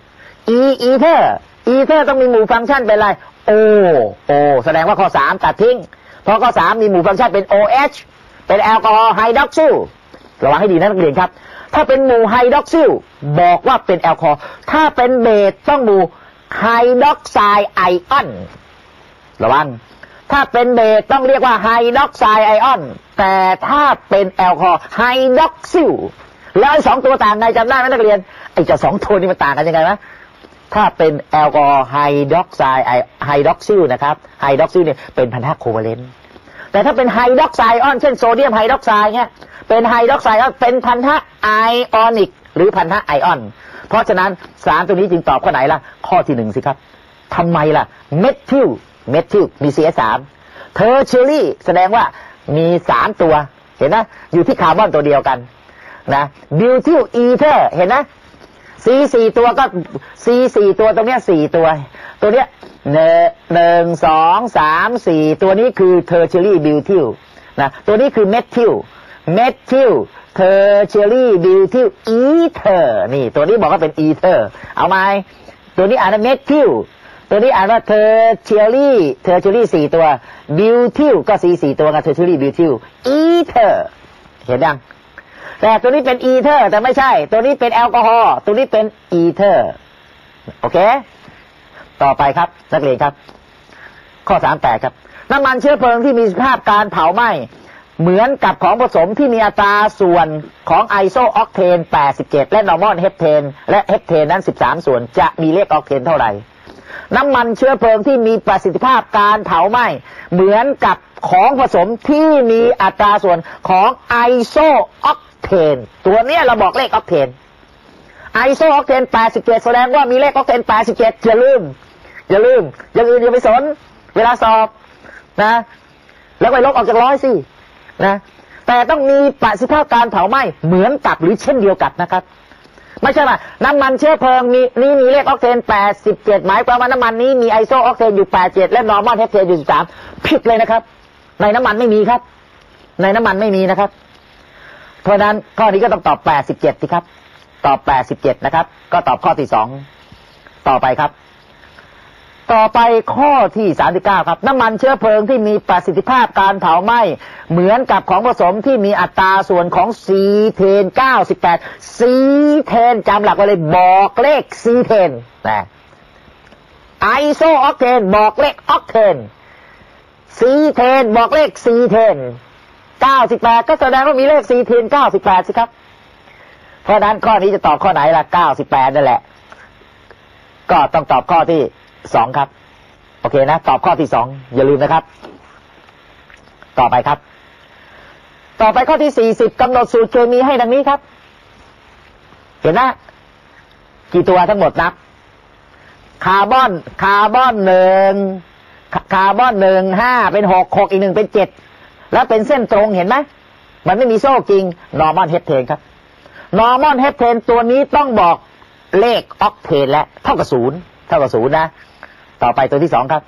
Speaker 1: E อีเทอร์อีเทอร์ต้องมีหมู่ฟังก์ชันเป็นอะไร O O แสดงว่าข้อสามตัดทิ้งเพราะข้อสามมีหมู่ฟังก์ชันเป็น โอ เอช เป็นแอลกอฮอล์ไฮดรอกซิลระวังให้ดีนะนักเรียนครับถ้าเป็นหมู่ไฮดรอกซิลบอกว่าเป็นแอลกอฮอล์ถ้าเป็นเบสต้องหมู่ไฮดรอกไซด์ไอออนระวังถ้าเป็นเบสต้องเรียกว่าไฮดรอกไซด์ไอออนแต่ถ้าเป็นแอลกอฮอล์ไฮดรอกซิลแล้วไอ้สองตัวต่างไงจำได้ไหมนักเรียนไอ้เจ้าสองตัวนี้มันต่างกันยังไงนะถ้าเป็นแอลกอฮอล์ไฮดรอกไซด์ไฮดรอกซิลนะครับไฮดรอกซิลเนี่ยเป็นพันธะโคเวเลนต์แต่ถ้าเป็นไฮดรอกไซด์ออนเช่นโซเดียมไฮดรอกไซด์เนี่ยเป็นไฮดรอกไซด์ออนเป็นพันธะไอออนิกหรือพันธะไอออนเพราะฉะนั้นสารตัวนี้จึงตอบข้อไหนล่ะข้อที่หนึ่งสิครับทำไมล่ะเมทิลเมทิลมี ซี เอส สาม เทอร์เชอรี่แสดงว่ามีสามตัวเห็นนะอยู่ที่คาร์บอนตัวเดียวกันนะบิวทิลอีเทอร์เห็นนะ C สี่ตัวก็ C สี่ตัวตรงเนี้ยสี่ตัวตัวเนี้ยหนึ่งสองสามสี่ตัวนี้คือเทอร์เชอรี่บิวทิลนะตัวนี้คือเมทิลเมทิลเทอร์เชอรี่บิวทิลอีเทอร์นี่ตัวนี้บอกว่าเป็นอีเทอร์เอาไหมตัวนี้อ่านว่าเมทิลตัวนี้อ่านว่าเทอร์เชอรี่เทอร์เชอรี่สี่ตัวบิวทิลก็ C สี่ตัวกับเทอร์เชอรี่บิวทิลอีเทอร์เห็นยังแต่ตัวนี้เป็นอีเทอร์แต่ไม่ใช่ตัวนี้เป็นแอลกอฮอล์ตัวนี้เป็นอีเทอร์โอเคต่อไปครับนักเรียนครับข้อสามสิบแปดครับน้ำมันเชื้อเพลิงที่มีสภาพการเผาไหม้เหมือนกับของผสมที่มีอัตราส่วนของไอโซออกเทนแปดสิบเจ็ดและนอร์มอลเฮปเทนและเฮปเทนนั้นสิบสามส่วนจะมีเลขออกเทนเท่าไหร่น้ำมันเชื้อเพลิงที่มีประสิทธิภาพการเผาไหม้เหมือนกับของผสมที่มีอัตราส่วนของไอโซออกเทนตัวเนี้ยเราบอกเลขออกเทนไอโซออกเทนแปดสิบเจ็ดแสดงว่ามีเลขออกเทนแปดสิบเจ็ดอย่าลืมอย่าลืมอย่างอื่นอย่าไปสนเวลาสอบนะแล้วไปลบออกจากร้อยสินะแต่ต้องมีประสิทธิภาพการเผาไหม้เหมือนกับหรือเช่นเดียวกันนะครับไม่ใช่ว่าน้ำมันเชื้อเพลิงมีนี่มีเลขออกเทนแปดสิบเจ็ดหมายความว่าน้ำมันนี้มีไอโซออกเทนอยู่แปดสิบเจ็ดและนอร์มอลเฮปเทนอยู่สิบสามผิดเลยนะครับในน้ำมันไม่มีครับในน้ำมันไม่มีนะครับเพราะนั้นข้อนี้ก็ต้องตอบแปดสิบเจ็ดสิครับตอบแปดสิบเจ็ดนะครับก็ตอบข้อที่สองต่อไปครับต่อไปข้อที่สามสิบเก้าครับน้ำมันเชื้อเพลิงที่มีประสิทธิภาพการเผาไหม้เหมือนกับของผสมที่มีอัตราส่วนของซีเทนเก้าสิบแปดซีเทนจำหลักไว้เลยบอกเลขซีเทนนะไอโซออกเทนบอกเลขออกเทนซีเทนบอกเลขซีเทนเก้าสิบแปดก็แสดงว่ามีเลขซีเทนเก้าสิบแปดสิครับเพราะนั้นข้อนี้จะตอบข้อไหนล่ะเก้าสิบแปดนั่นแหละก็ต้องตอบข้อที่สองครับโอเคนะตอบข้อที่สองอย่าลืมนะครับต่อไปครับต่อไปข้อที่สี่สิบกำหนดสูตรเคมีให้ดังนี้ครับเห็นนะกี่ตัวทั้งหมดนับคาร์บอนคาร์บอนหนึ่งคาร์บอนหนึ่งห้าเป็นหกหกอีกหนึ่งเป็นเจ็ดแล้วเป็นเส้นตรงเห็นไหมมันไม่มีโซ่จริงนอร์มอลเฮปเทนครับนอร์มอลเฮปเทนตัวนี้ต้องบอกเลขออกเทนและเท่ากับศูนย์เท่ากับศูนย์นะต่อไปตัวที่สองครับ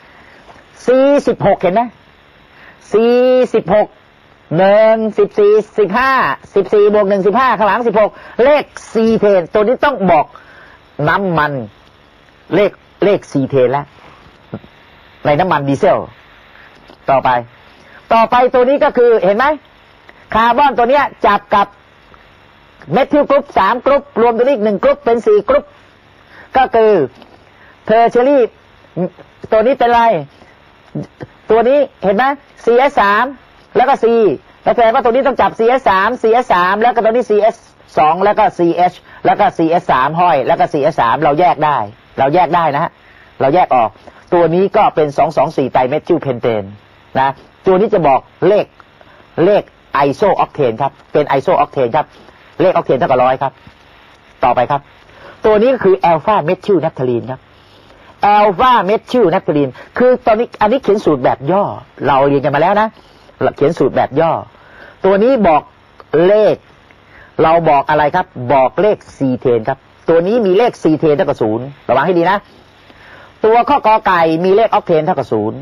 Speaker 1: C สิบหกเห็นไหม C สิบหก หนึ่ง สิบสี่ สิบห้า สิบสี่บวกหนึ่ง สิบห้าข้างหลังสิบหกเลข C เทนตัวนี้ต้องบอกน้ำมันเลขเลข C เทนแล้วในน้ำมันดีเซลต่อไปต่อไปตัวนี้ก็คือเห็นไหมคาร์บอนตัวเนี้ยจับกับเมทิลกรุ๊ปสามกรุ๊ปรวมตัวนี้อีกหนึ่งกรุ๊ปเป็นสี่กรุ๊ปก็คือเทอร์เชอรี่ตัวนี้เป็นอะไรตัวนี้เห็นไหม ซี เอส สาม แล้วก็ C แล้วแสดงว่าตัวนี้ต้องจับ ซี เอส สาม ซี เอส สาม แล้วก็ตัวนี้ ซี เอส สอง แล้วก็ ซี เอช แล้วก็ ซี เอส สาม ห้อยแล้วก็ ซี เอส สาม เราแยกได้เราแยกได้นะฮะเราแยกออกตัวนี้ก็เป็นสอง สอง สี่ไตรเมทิลเพนเทนนะตัวนี้จะบอกเลขเลขไอโซออกเทนครับเป็นไอโซออกเทนครับเลขออกเทนเท่ากับร้อยครับต่อไปครับตัวนี้ก็คือแอลฟาเมทิลนัฟทาลีนครับแอลฟาเมทิลนัฟทาลีนคือตอนนี้อันนี้เขียนสูตรแบบย่อเราเรียนกันมาแล้วนะเขียนสูตรแบบย่อตัวนี้บอกเลขเราบอกอะไรครับบอกเลขซีเทนครับตัวนี้มีเลขซีเทนเท่ากับศูนย์ระวังให้ดีนะตัวข้อกอไก่มีเลขออกเทนเท่ากับศูนย์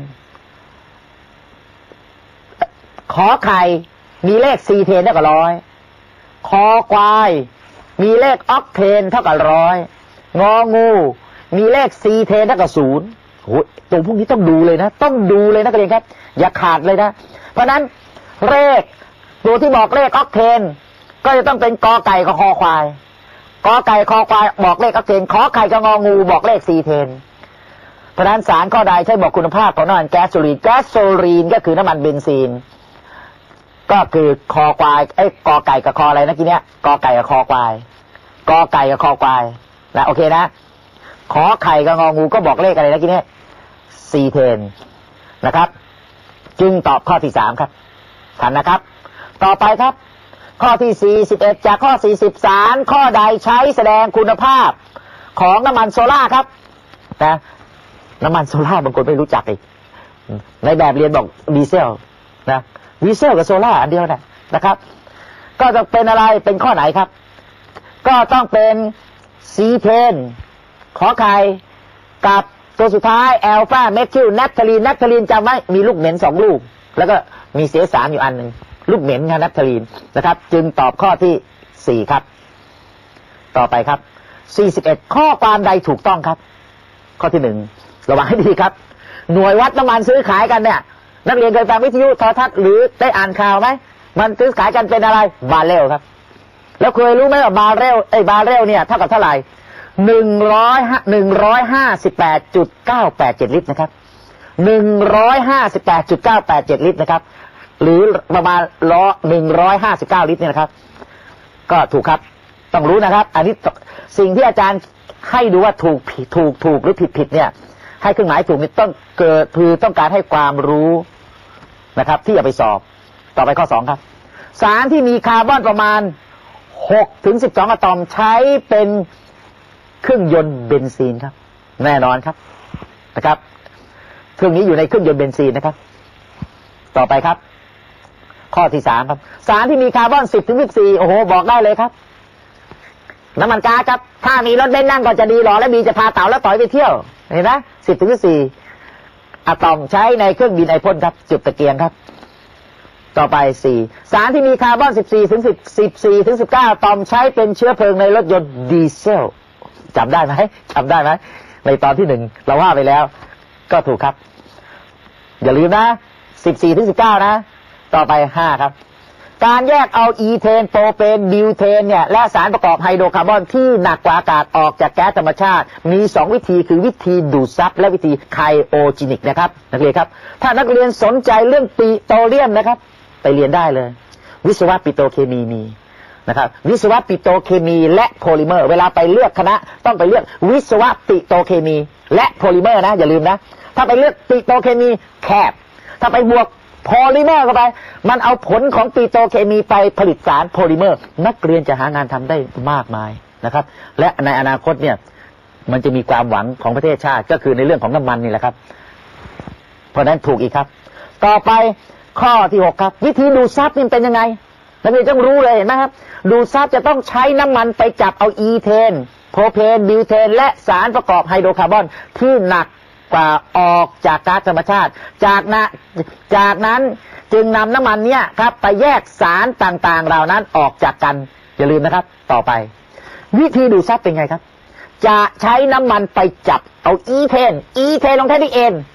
Speaker 1: ขอไข่มีเลขซีเทนเท่ากับร้อยคอควายมีเลขออกเทนเท่ากับร้อยงองูมีเลขซีเทนเท่ากับศูนย์โอ้ตัวพวกนี้ต้องดูเลยนะต้องดูเลยนะกระเรียนครับอย่าขาดเลยนะเพราะนั้นเลขตัวที่บอกเลขออกเทนก็จะต้องเป็นกอไก่กับคอควายกอไก่คอควายบอกเลขออกเทนขอไข่กับงองูบอกเลขซีเทนเพราะนั้นสารข้อใดใช้บอกคุณภาพของน้ำมันแก๊สโซลีนแก๊สโซลีนก็คือน้ำมันเบนซีนก็คือคอควายไอ้กอไก่กับคออะไรนะกี้เนี้ยกอไก่กับคอควายกอไก่กับคอควายนะโอเคนะขอไข่กับงองูก็บอกเลขอะไรนะกี้เนี้ยซีเทนนะครับจึงตอบข้อที่สามครับทันนะครับต่อไปครับข้อที่สี่สิบเอ็ดจากข้อสี่สิบสารข้อใดใช้แสดงคุณภาพของน้ำมันโซล่าครับนะน้ำมันโซล่าบางคนไม่รู้จักอีกในแบบเรียนบอกดีเซลนะดีเซลกับโซล่าอันเดียวนะนะครับก็จะเป็นอะไรเป็นข้อไหนครับก็ต้องเป็นซีเทนขอไข่กับตัวสุดท้ายแอลฟาเมทิลนัฟทาลีนนัฟทาลีนจำไว้มีลูกเหม็นสองลูกแล้วก็มีเสียสามอยู่อันหนึ่งลูกเหม็นนัฟทาลีนนะครับจึงตอบข้อที่สี่ครับต่อไปครับสี่สิบเอ็ดข้อความใดถูกต้องครับข้อที่หนึ่งระวังให้ดีครับหน่วยวัดน้ำมันซื้อขายกันเนี่ยนักเรียนเคยฟังวิทยุโทรทัศน์หรือได้อ่านข่าวไหมมันซื้อขายกันเป็นอะไรบาร์เรลครับแล้วเคยรู้ไหมว่าบาร์เรลไอ้บาร์เรลเนี่ยเท่ากับเท่าไหร่หนึ่งร้อยหนึ่งร้อยห้าสิบแปดจุดเก้าแปดเจ็ดลิตรนะครับหนึ่งร้อยห้าสิบแปดจุดเก้าแปดเจ็ดลิตรนะครับหรือประมาณล้อหนึ่งร้อยห้าสิบเก้าลิตรเนี่ยนะครับก็ถูกครับต้องรู้นะครับอันนี้สิ่งที่อาจารย์ให้ดูว่าถูกผิดถูกถูกหรือผิดผิดเนี่ยให้เครื่องหมายถูกนี่ต้องเกิดคือต้องการให้ความรู้นะครับที่จะไปสอบต่อไปข้อสองครับสารที่มีคาร์บอนประมาณหกถึงสิบสองอะตอมใช้เป็นเครื่องยนต์เบนซินครับแน่นอนครับนะครับเครื่องนี้อยู่ในเครื่องยนต์เบนซินนะครับต่อไปครับข้อที่สามครับสารที่มีคาร์บอนสิบถึงสิบสี่โอ้โหบอกได้เลยครับน้ำมันก๊าซครับถ้ามีรถเบนซ์นั่งก็จะดีหรอและบีจะพาเต่าและต่อยไปเที่ยวเห็นไหมสิบถึงสิบสี่อะตอมใช้ในเครื่องบินไอพ่นครับจุดตะเกียงครับต่อไปสี่สารที่มีคาร์บอนสิบสี่ถึงสิบ สิบสี่ถึงสิบเก้าอะตอมใช้เป็นเชื้อเพลิงในรถยนต์ดีเซลจำได้ไหมจำได้ไหมในตอนที่หนึ่งเราว่าไปแล้วก็ถูกครับอย่าลืมนะสิบสี่ถึงสิบเก้านะต่อไปห้าครับการแยกเอาอีเทนโปรเพนบิวเทนเนี่ยและสารประกอบไฮโดรคาร์บอนที่หนักกว่าอากาศออกจากแก๊สธรรมชาติมีสองวิธีคือวิธีดูดซับและวิธีไคโอจินิกนะครับนักเรียนครับถ้านักเรียนสนใจเรื่องปิโตรเลียมนะครับไปเรียนได้เลยวิศวะปิโตรเคมีมีนะครับวิศวะปิโตรเคมีและโพลิเมอร์เวลาไปเลือกคณะต้องไปเลือกวิศวะปิโตรเคมีและโพลิเมอร์นะอย่าลืมนะถ้าไปเลือกปิโตรเคมีแคบถ้าไปบวกโพลิเมอร์เข้าไปมันเอาผลของปิโตรเคมีไปผลิตสารโพลิเมอร์นักเรียนจะหางานทำได้มากมายนะครับและในอนาคตเนี่ยมันจะมีความหวังของประเทศชาติก็คือในเรื่องของน้ำมันนี่แหละครับเพราะนั้นถูกอีกครับต่อไปข้อที่หกครับวิธีดูดซับนี่เป็นยังไงนักเรียนต้องรู้เลยเห็นไหมครับดูดซับจะต้องใช้น้ำมันไปจับเอาอีเทนโพรเพนบิวเทนและสารประกอบไฮโดรคาร์บอนที่หนักกว่าออกจากก๊าซธรรมชาติจากนั้นจากนั้นจึงนำน้ำมันเนี้ยครับไปแยกสารต่างๆเหล่านั้นออกจากกันอย่าลืมนะครับต่อไปวิธีดูดซับเป็นไงครับจะใช้น้ำมันไปจับเอาอีเทนอีเทนลงแท้ที่เอ็น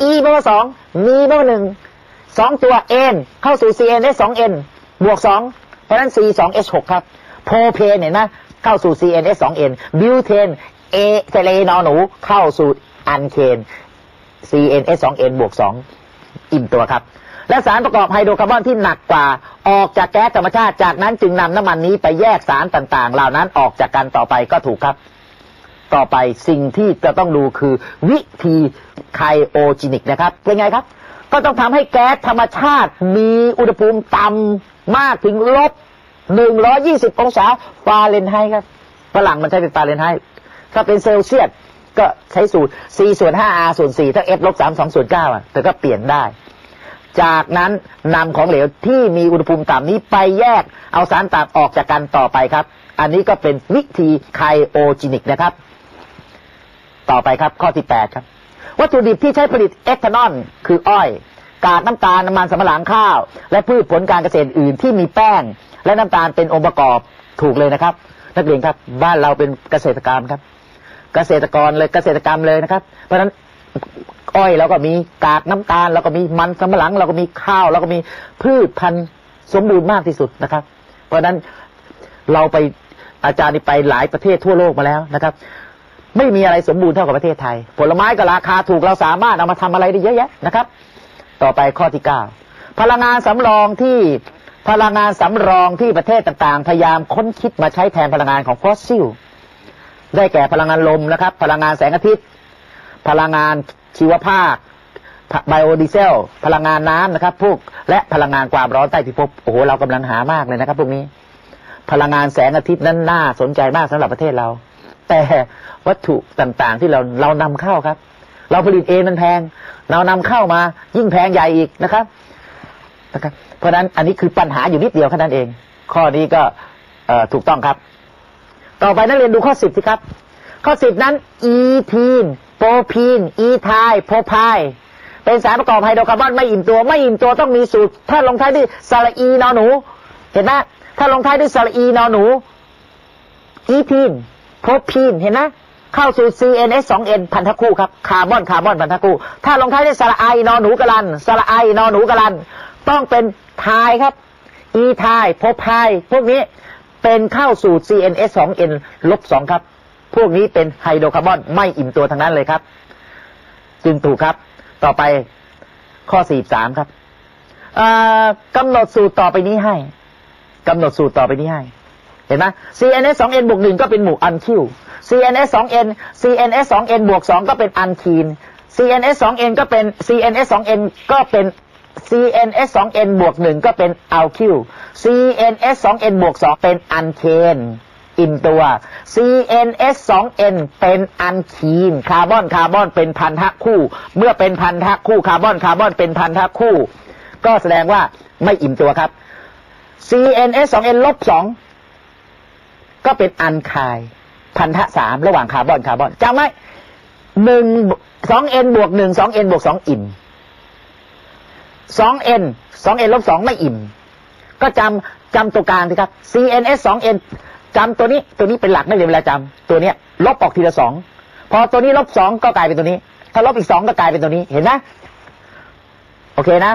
Speaker 1: E แปลว่าสองมีแปลว่าหนึ่งสองตัว N เข้าสู่ ซี เอ็น เอส สอง เอ็น บวกสองเพราะฉะนั้น ซี สอง เอช หก ครับโพเพนเห็นไหมเข้าสู่ ซี เอ็น เอส สอง เอ็น บิวเทน A เซเลนอหนูเข้าสู่อันเคน ซี เอ็น เอส สอง เอ็น บวกสองอิ่มตัวครับและสารประกอบไฮโดรคาร์บอนที่หนักกว่าออกจากแก๊สธรรมชาติจากนั้นจึงนำน้ำมันนี้ไปแยกสารต่างๆเหล่านั้นออกจากกันต่อไปก็ถูกครับต่อไปสิ่งที่จะต้องดูคือวิธีไคโอจินิกนะครับเป็นไงครับก็ต้องทำให้แก๊สธรรมชาติมีอุณหภูมิต่ำมากถึงลบหนึ่งร้อยยี่สิบองศาฟาเรนไฮต์ครับฝรั่งมันใช้เป็นฟาเรนไฮต์ถ้าเป็นเซลเซียสก็ใช้สูตร C ส่วน ห้า R ส่วน สี่ถ้า F ลบ สาม สอง ส่วน เก้าอ่ะแต่ก็เปลี่ยนได้จากนั้นนำของเหลวที่มีอุณหภูมิต่ำนี้ไปแยกเอาสารต่างออกจากกันต่อไปครับอันนี้ก็เป็นวิธีไคโอจินิกนะครับต่อไปครับข้อที่แปดครับวัตถุดิบที่ใช้ผลิตเอทานอลคืออ้อยกากน้ำตาลน้ำมันสำปะหลังข้าวและพืชผลการเกษตรอื่นที่มีแป้งและน้ำตาลเป็นองค์ประกอบถูกเลยนะครับนักเรียนครับบ้านเราเป็นเกษตรกรรมครับเกษตรกรเลยเกษตรกรรมเลยนะครับเพราะฉะนั้นอ้อยเราก็มีกากน้ำตาลเราก็มีมันสำปะหลังเราก็มีข้าวเราก็มีพืชพันธุ์สมบูรณ์มากที่สุดนะครับเพราะฉะนั้นเราไปอาจารย์ไปหลายประเทศทั่วโลกมาแล้วนะครับไม่มีอะไรสมบูรณ์เท่ากับประเทศไทยผลไม้ก็ราคาถูกเราสามารถเอามาทำอะไรได้เยอะแยะนะครับต่อไปข้อที่เก้าพลังงานสำรองที่พลังงานสำรองที่ประเทศต่างๆพยายามค้นคิดมาใช้แทนพลังงานของฟอสซิลได้แก่พลังงานลมนะครับพลังงานแสงอาทิตย์พลังงานชีวภาคไบโอดีเซลพลังงานน้ำนะครับพวกและพลังงานความร้อนใต้พิภพโอ้โหเรากำลังหามากเลยนะครับพวกนี้พลังงานแสงอาทิตย์นั้นน่าสนใจมากสำหรับประเทศเราแต่วัตถุต่างๆที่เราเรานำเข้าครับเราผลิตเองมันแพงเรานำเข้ามายิ่งแพงใหญ่อีกนะครับนะครับเพราะฉะนั้นอันนี้คือปัญหาอยู่นิดเดียวแค่นั้นเองข้อนี้ก็ถูกต้องครับต่อไปนักเรียนดูข้อสิบสิครับข้อสิบนั้นอีทีนโปรพีนอีไทโพรไพร์เป็นสารประกอบไฮโดรคาร์บอนไม่อิ่มตัวไม่อิ่มตัวต้องมีสูตรถ้าลงท้ายด้วยสระอีนอหนูเห็นไหมถ้าลงท้ายด้วยสระอีนอหนูอีทีนโพรพีนเห็นไหมเข้าสู่ ซี เอ็น เอส สอง เอ็น พันธะคู่ครับคาร์บอนคาร์บอนพันธะคู่ถ้าลงท้ายด้วยสระไอนอหนูกลันสระไอนอหนูกลันต้องเป็นไทครับอีไทโพรไพร์พวกนี้เป็นเข้าสู่ ซี เอ็น เอส สอง เอ็น ลบ สอง ครับพวกนี้เป็นไฮโดรคาร์บอนไม่อิ่มตัวทั้งนั้นเลยครับจึงถูกครับต่อไปข้อสี่สิบสามครับกำหนดสูตรต่อไปนี้ให้กำหนดสูตรต่อไปนี้ให้เห็นไหม ซี เอ็น เอส สอง เอ็น บวก หนึ่งก็เป็นหมู่อันคิว ซี เอ็น เอส สอง เอ็น ซี เอ็น เอส สอง เอ็น บวก สองก็เป็นอันคีน ซี เอ็น เอส สอง เอ็น ก็เป็น ซี เอ็น เอส สอง เอ็น ก็เป็น ซี เอ็น เอส สอง เอ็น บวก หนึ่งก็เป็นอัลคิว ซี เอ็น เอส สอง เอ็น บวก สองเป็นอันเคนอิ่มตัว ซี เอ็น เอส สอง เอ็น เป็นอันคีนคาร์บอนคาร์บอนเป็นพันธะคู่เมื่อเป็นพันธะคู่คาร์บอนคาร์บอนเป็นพันธะคู่ก็แสดงว่าไม่อิ่มตัวครับ ซี เอ็น เอส สอง เอ็น ลบ สองก็เป็นอันไคน์พันธะสามระหว่างคาร์บอนคาร์บอนจำไหมหนึ่ง สอง เอ็น บวก หนึ่ง สอง เอ็น บวก สองอิ่ม สอง เอ็น สอง เอ็น ลบ สองไม่อิ่มก็จำจำตัวกลางสิครับ ซี เอ็น เอส สอง เอ็น จำตัวนี้ตัวนี้เป็นหลักไม่เรียนเวลาจำตัวเนี้ยลบออกทีละสองพอตัวนี้ลบสองก็กลายเป็นตัวนี้ถ้าลบอีกสองก็กลายเป็นตัวนี้เห็นไหมโอเคนะ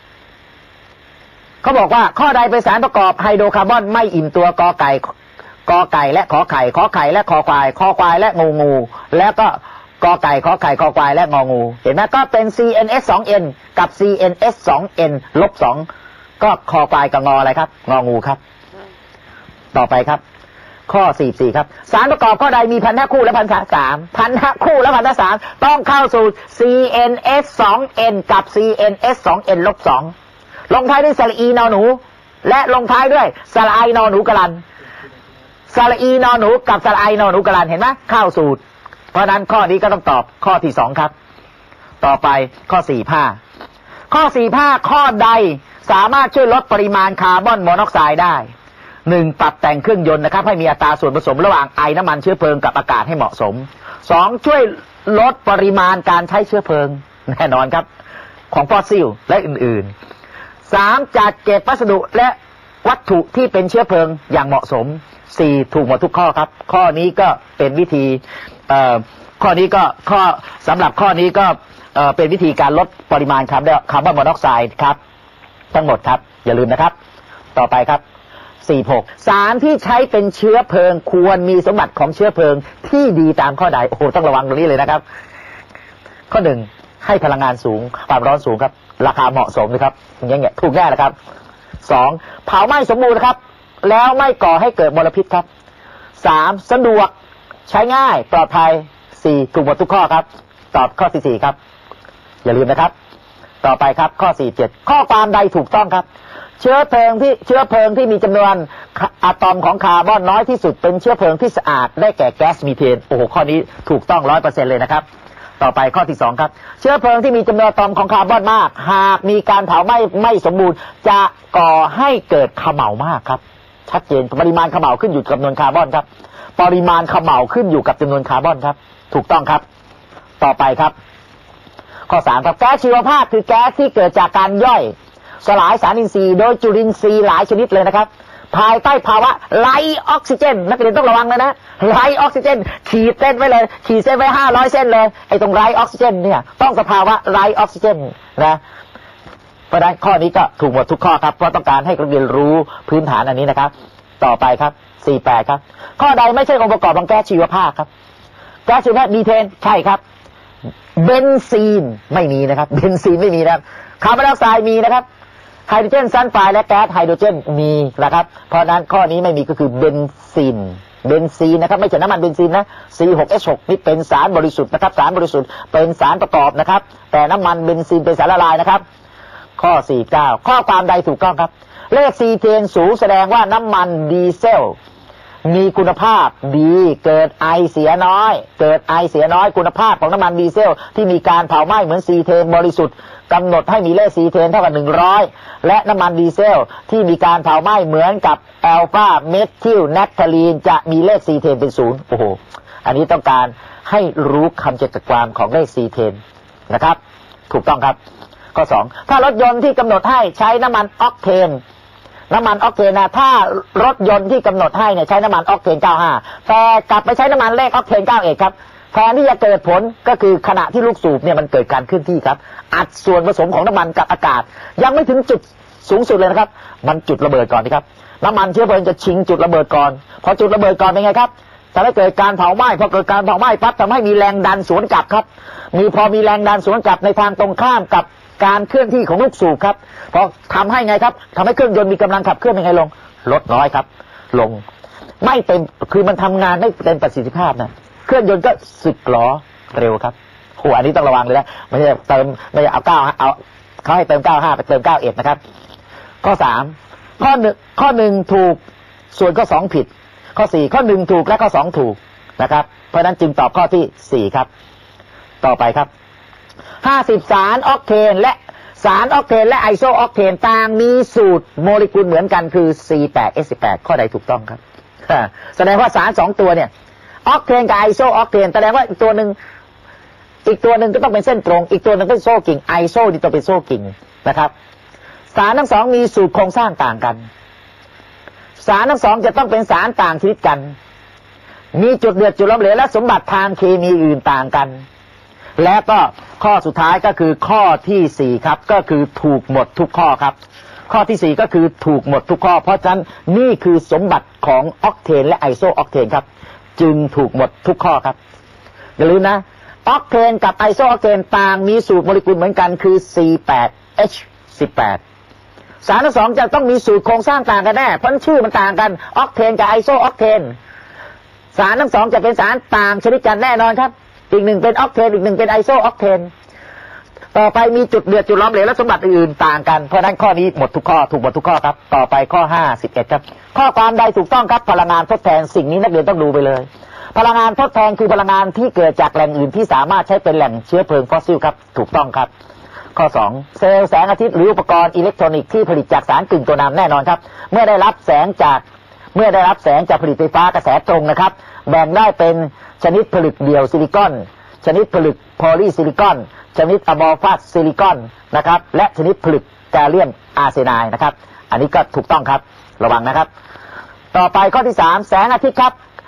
Speaker 1: เขาบอกว่าข้อใดเป็นสารประกอบไฮโดรคาร์บอนไม่อิ่มตัวกอไก่กอไก่และขอไข่ขอไข่และคอควายคอควายและงูงูแล้วก็กอไก่ขอไข่คอควายและงองูเห็นไหมก็เป็น ซี เอ็น เอส สอง เอ็น กับ ซี เอ็น เอส สอง เอ็น ลบ สองก็คอควายกับงออะไรครับงองูครับต่อไปครับข้อสี่สิบสี่ครับสารประกอบข้อใดมีพันธะคู่และพันธะสามพันธะคู่และพันธะสามต้องเข้าสู่ ซี เอ็น เอส สอง เอ็น กับ ซี เอ็น เอส สอง เอ็น ลบ สองลงท้ายด้วยสระอีนอหนูและลงท้ายด้วยสระไอนอหนูกลันสระอีนอหนูกับสระไอนอหนูกลันเห็นไหมเข้าสูตรเพราะนั้นข้อนี้ก็ต้องตอบข้อที่สองครับต่อไปข้อสี่สิบห้าข้อสี่สิบห้าข้อใดสามารถช่วยลดปริมาณคาร์บอนมอนอกไซด์ได้หนึ่งปรับแต่งเครื่องยนต์นะครับให้มีอัตราส่วนผสมระหว่างไอน้ำมันเชื้อเพลิงกับอากาศให้เหมาะสมสองช่วยลดปริมาณการใช้เชื้อเพลิงแน่นอนครับของฟอสซิลและอื่นๆสามจัดเก็บวัสดุและวัตถุที่เป็นเชื้อเพลิงอย่างเหมาะสมสี่ถูกหมดทุกข้อครับข้อนี้ก็เป็นวิธีเอ่อข้อนี้ก็ข้อสำหรับข้อนี้ก็เอ่อเป็นวิธีการลดปริมาณคาร์บอนมอนอกไซด์ครับทั้งหมดครับอย่าลืมนะครับต่อไปครับสี่สิบหกสารที่ใช้เป็นเชื้อเพลิงควรมีสมบัติของเชื้อเพลิงที่ดีตามข้อใดโอ้โหต้องระวังตรงนี้เลยนะครับข้อหนึ่งให้พลังงานสูงความร้อนสูงครับราคาเหมาะสมนะครับอย่างเงี้ยถูกแน่นะครับสองเผาไหม้สมบูรณ์นะครับแล้วไม่ก่อให้เกิดมลพิษครับสามสะดวกใช้ง่ายปลอดภัยสี่ถูกหมดทุกข้อครับตอบข้อที่สี่ครับอย่าลืมนะครับต่อไปครับข้อสี่เจ็ดข้อความใดถูกต้องครับเชื้อเพลิงที่เชื้อเพลิงที่มีจำนวนอะตอมของคาร์บอนน้อยที่สุดเป็นเชื้อเพลิงที่สะอาดได้แก่แก๊สมีเทนโอ้โหข้อนี้ถูกต้อง ร้อยเปอร์เซ็นต์ เลยนะครับต่อไปข้อที่สองครับเชื้อเพลิงที่มีจำนวนอะตอมของคาร์บอนมากหากมีการเผาไหม้ไม่สมบูรณ์จะก่อให้เกิดเขม่ามากครับชัดเจนปริมาณเขม่าขึ้นอยู่กับจำนวนคาร์บอนครับปริมาณเขม่าขึ้นอยู่กับจำนวนคาร์บอนครับถูกต้องครับต่อไปครับข้อสามครับแก๊สชีวภาพคือแก๊สที่เกิดจากการย่อยสลายสารอินทรีย์โดยจุลินทรีย์หลายชนิดเลยนะครับภายใต้ภาวะไร้ออกซิเจนนักเรียนต้องระวังเลยนะไร้ออกซิเจนขีดเส้นไว้เลยขีดเส้นไว้ห้าร้อยเส้นเลยไอ้ตรงไร้ออกซิเจนเนี่ยต้องสภาวะไร้ออกซิเจนนะเพราะฉะนั้นข้อนี้ก็ถูกหมดทุกข้อครับเพราะต้องการให้นักเรียนรู้พื้นฐานอันนี้นะครับต่อไปครับสี่สิบแปดครับข้อใดไม่ใช่องค์ประกอบของแก๊สชีวภาพครับแก๊สชีวภาพมีเทนใช่ครับเบนซีนไม่มีนะครับเบนซีนไม่มีนะครับคาร์บอนไดออกไซด์มีนะครับไฮโดรเจนซัลไฟด์และแก๊สไฮโดรเจนมีนะครับเพราะนั้นข้อนี้ไม่มีก็คือเบนซินเบนซีนนะครับไม่ใช่น้ำมันเบนซินนะ ซี หก เอช หก นี่เป็นสารบริสุทธิ์นะครับสารบริสุทธิ์เป็นสารประกอบนะครับแต่น้ำมันเบนซินเป็นสารละลายนะครับข้อสี่สิบเก้าข้อความใดถูกต้องครับเลขซีเทนสูงแสดงว่าน้ำมันดีเซลมีคุณภาพดีเกิดไอเสียน้อยเกิดไอเสียน้อยคุณภาพของน้ำมันดีเซลที่มีการเผาไหม้เหมือนซีเทนบริสุทธิ์กำหนดให้มีเลขซีเทนเท่ากับหนึ่งร้อยและน้ำมันดีเซลที่มีการเผาไหม้เหมือนกับแอลฟาเมทิลแนฟทาลีนจะมีเลขซีเทนเป็นศูนย์โอ้โหอันนี้ต้องการให้รู้คำจำกัดความของเลขซีเทนนะครับถูกต้องครับข้อสองถ้ารถยนต์ที่กำหนดให้ใช้น้ำมันออกเทนน้ำมันออกเทนนะถ้ารถยนต์ที่กำหนดให้เนี่ยใช้น้ำมันออกเทนเก้าสิบห้าแต่กลับไปใช้น้ำมันเลขออกเทนเก้าสิบเอ็ดครับแทนที่จะเกิดผลก็คือขณะที่ลูกสูบเนี่ยมันเกิดการเคลื่อนที่ครับอัดส่วนผสมของน้ำมันกับอากาศยังไม่ถึงจุดสูงสุดเลยนะครับมันจุดระเบิดก่อนนะครับน้ำมันเชื้อเพลิงจะชิงจุดระเบิดก่อนพอจุดระเบิดก่อนเป็นไงครับทำให้เกิดการเผาไหม้พอเกิดการเผาไหม้ปั๊บทำให้มีแรงดันสวนกลับครับมีพอมีแรงดันสวนกลับในทางตรงข้ามกับการเคลื่อนที่ของลูกสูบครับพอทำให้ไงครับทำให้เครื่องยนต์มีกำลังขับเคลื่อนยังไงลงลดน้อยครับลงไม่เต็มคือมันทำงานไม่เต็มประสิทธิภาพนะเครื่องยนต์ก็สึกหรอเร็วครับโหอันนี้ต้องระวังเลยนะไม่ใช่เติมไม่ใช่เอาเก้าเอาเขาให้เติมเก้าห้าไปเติมเก้าเอ็ดนะครับข้อสามข้อหนึ่งข้อหนึ่งถูกส่วนข้อสองผิดข้อสี่ข้อหนึ่งถูกและข้อสองถูกนะครับเพราะนั้นจึงตอบข้อที่สี่ครับต่อไปครับห้าสิบสารออกเทนและสารออกเทนและไอโซออกเทนต่างมีสูตรโมเลกุลเหมือนกันคือ ซี แปด เอช สิบแปด ข้อใดถูกต้องครับแสดงว่าสารสองตัวเนี่ยออกเทนกับไอโซออกเทนแสดงว่าอีกตัวหนึ่งอีกตัวหนึ่งก็ต้องเป็นเส้นตรงอีกตัวหนึ่งเป็นโซ่กิ่งไอโซนี่ต้องเป็นโซ่กิ่งนะครับสารทั้งสองมีสูตรโครงสร้างต่างกันสารทั้งสองจะต้องเป็นสารต่างชนิดกันมีจุดเดือดจุดล้มเหลวและสมบัติทางเคมีอื่นต่างกันและก็ข้อสุดท้ายก็คือข้อที่สี่ครับก็คือถูกหมดทุกข้อครับข้อที่สี่ก็คือถูกหมดทุกข้อเพราะฉะนั้นนี่คือสมบัติของออกเทนและไอโซออกเทนครับจึงถูกหมดทุกข้อครับอย่าลืมนะออกเทนกับไอโซออกเทนต่างมีสูตรโมเลกุลเหมือนกันคือ ซี แปด เอช สิบแปด สารทั้งสองจะต้องมีสูตรโครงสร้างต่างกันแน่เพราะชื่อมันต่างกันออกเทนกับไอโซออกเทนสารทั้งสองจะเป็นสารต่างชนิดกันแน่นอนครับอีกหนึ่งเป็นออกเทนอีกหนึ่งเป็นไอโซออกเทนต่อไปมีจุดเดือดจุดล้อมเหลวและสมบัติอื่นต่างกันเพราะนั้นข้อนี้หมดทุกข้อถูกหมดทุกข้อครับต่อไปข้อห้าสิบเอ็ดครับข้อความใดถูกต้องครับพลังงานทดแทนสิ่งนี้นักเรียนต้องดูไปเลยพลังงานทดแทนคือพลังงานที่เกิดจากแหล่งอื่นที่สามารถใช้เป็นแหล่งเชื้อเพลิงฟอสซิลครับถูกต้องครับข้อสองเซลล์แสงอาทิตย์หรืออุปกรณ์อิเล็กทรอนิกส์ที่ผลิตจากสารกึ่งตัวนำแน่นอนครับเมื่อได้รับแสงจากเมื่อได้รับแสงจากผลิตไฟฟ้ากระแสตรงนะครับแบ่งได้เป็นชนิดผลึกเดี่ยวซิลิคอนชนิดผลึกโพลีซิลิคอนชนิดอะมอร์ฟัสซิลิคอนนะครับและชนิดผลึกแกลเลียมอาร์เซไนด์นะครับอันนี้ก็ถูกต้องครับระวังนะครับต่อไปข้อที่สามแสงอาทิตย์ครับ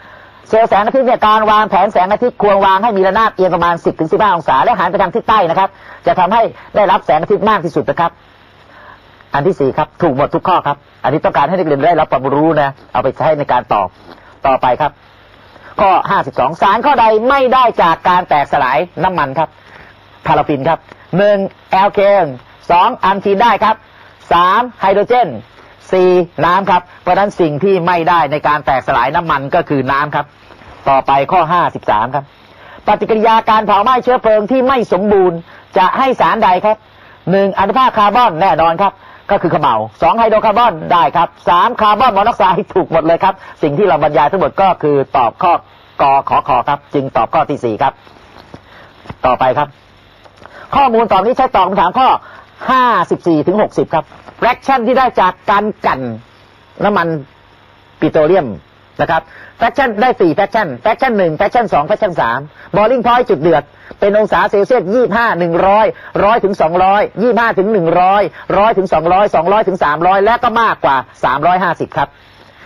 Speaker 1: เซลล์แสงอาทิตย์เนี่ยการวางแผนแสงอาทิตย์ควรวางให้มีระนาบเอียงประมาณ สิบถึงสิบห้า องศาและหันไปทางทิศใต้นะครับจะทำให้ได้รับแสงอาทิตย์มากที่สุดนะครับอันที่สี่ครับถูกหมดทุกข้อครับอันนี้ต้องการให้นักเรียนได้รับความรู้นะเอาไปใช้ในการตอบต่อไปครับข้อห้าสิบสองสารข้อใดไม่ได้จากการแตกสลายน้ำมันครับพาราฟินครับหนึ่งแอลเคนสองอันทีนได้ครับสามไฮโดรเจนสี่น้ำครับเพราะฉะนั้นสิ่งที่ไม่ได้ในการแตกสลายน้ำมันก็คือน้ำครับต่อไปข้อห้าสิบสามครับปฏิกิริยาการเผาไหม้เชื้อเพลิงที่ไม่สมบูรณ์จะให้สารใดครับหนึ่งอนุภาคคาร์บอนแน่นอนครับก็คือเขม่าสองไฮโดรคาร์บอนได้ครับสามคาร์บอนมอนอกไซด์ถูกหมดเลยครับสิ่งที่เราบรรยายทั้งหมดก็คือตอบข้อกอขอคอครับจึงตอบข้อที่สี่ครับต่อไปครับข้อมูลตอบนี้ใช้ตอบคำถามข้อห้าสิบสี่ถึงหกสิบครับแฟรคชั่นที่ได้จากการกั่นน้ำมันปิโตรเลียมนะครับแฟรคชั่นได้สี่แฟรคชั่นแฟรคชั่นหนึ่งแฟรคชั่นสองแฟรคชั่นสามบอลลิงพอยต์จุดเดือดเป็นองศาเซลเซียสยี่สิบห้า หนึ่งร้อย ร้อยถึงสองร้อย ยี่สิบห้าถึงหนึ่งร้อย ร้อยถึงสองร้อย สองร้อยถึงสามร้อยและก็มากกว่าสามร้อยห้าสิบครับ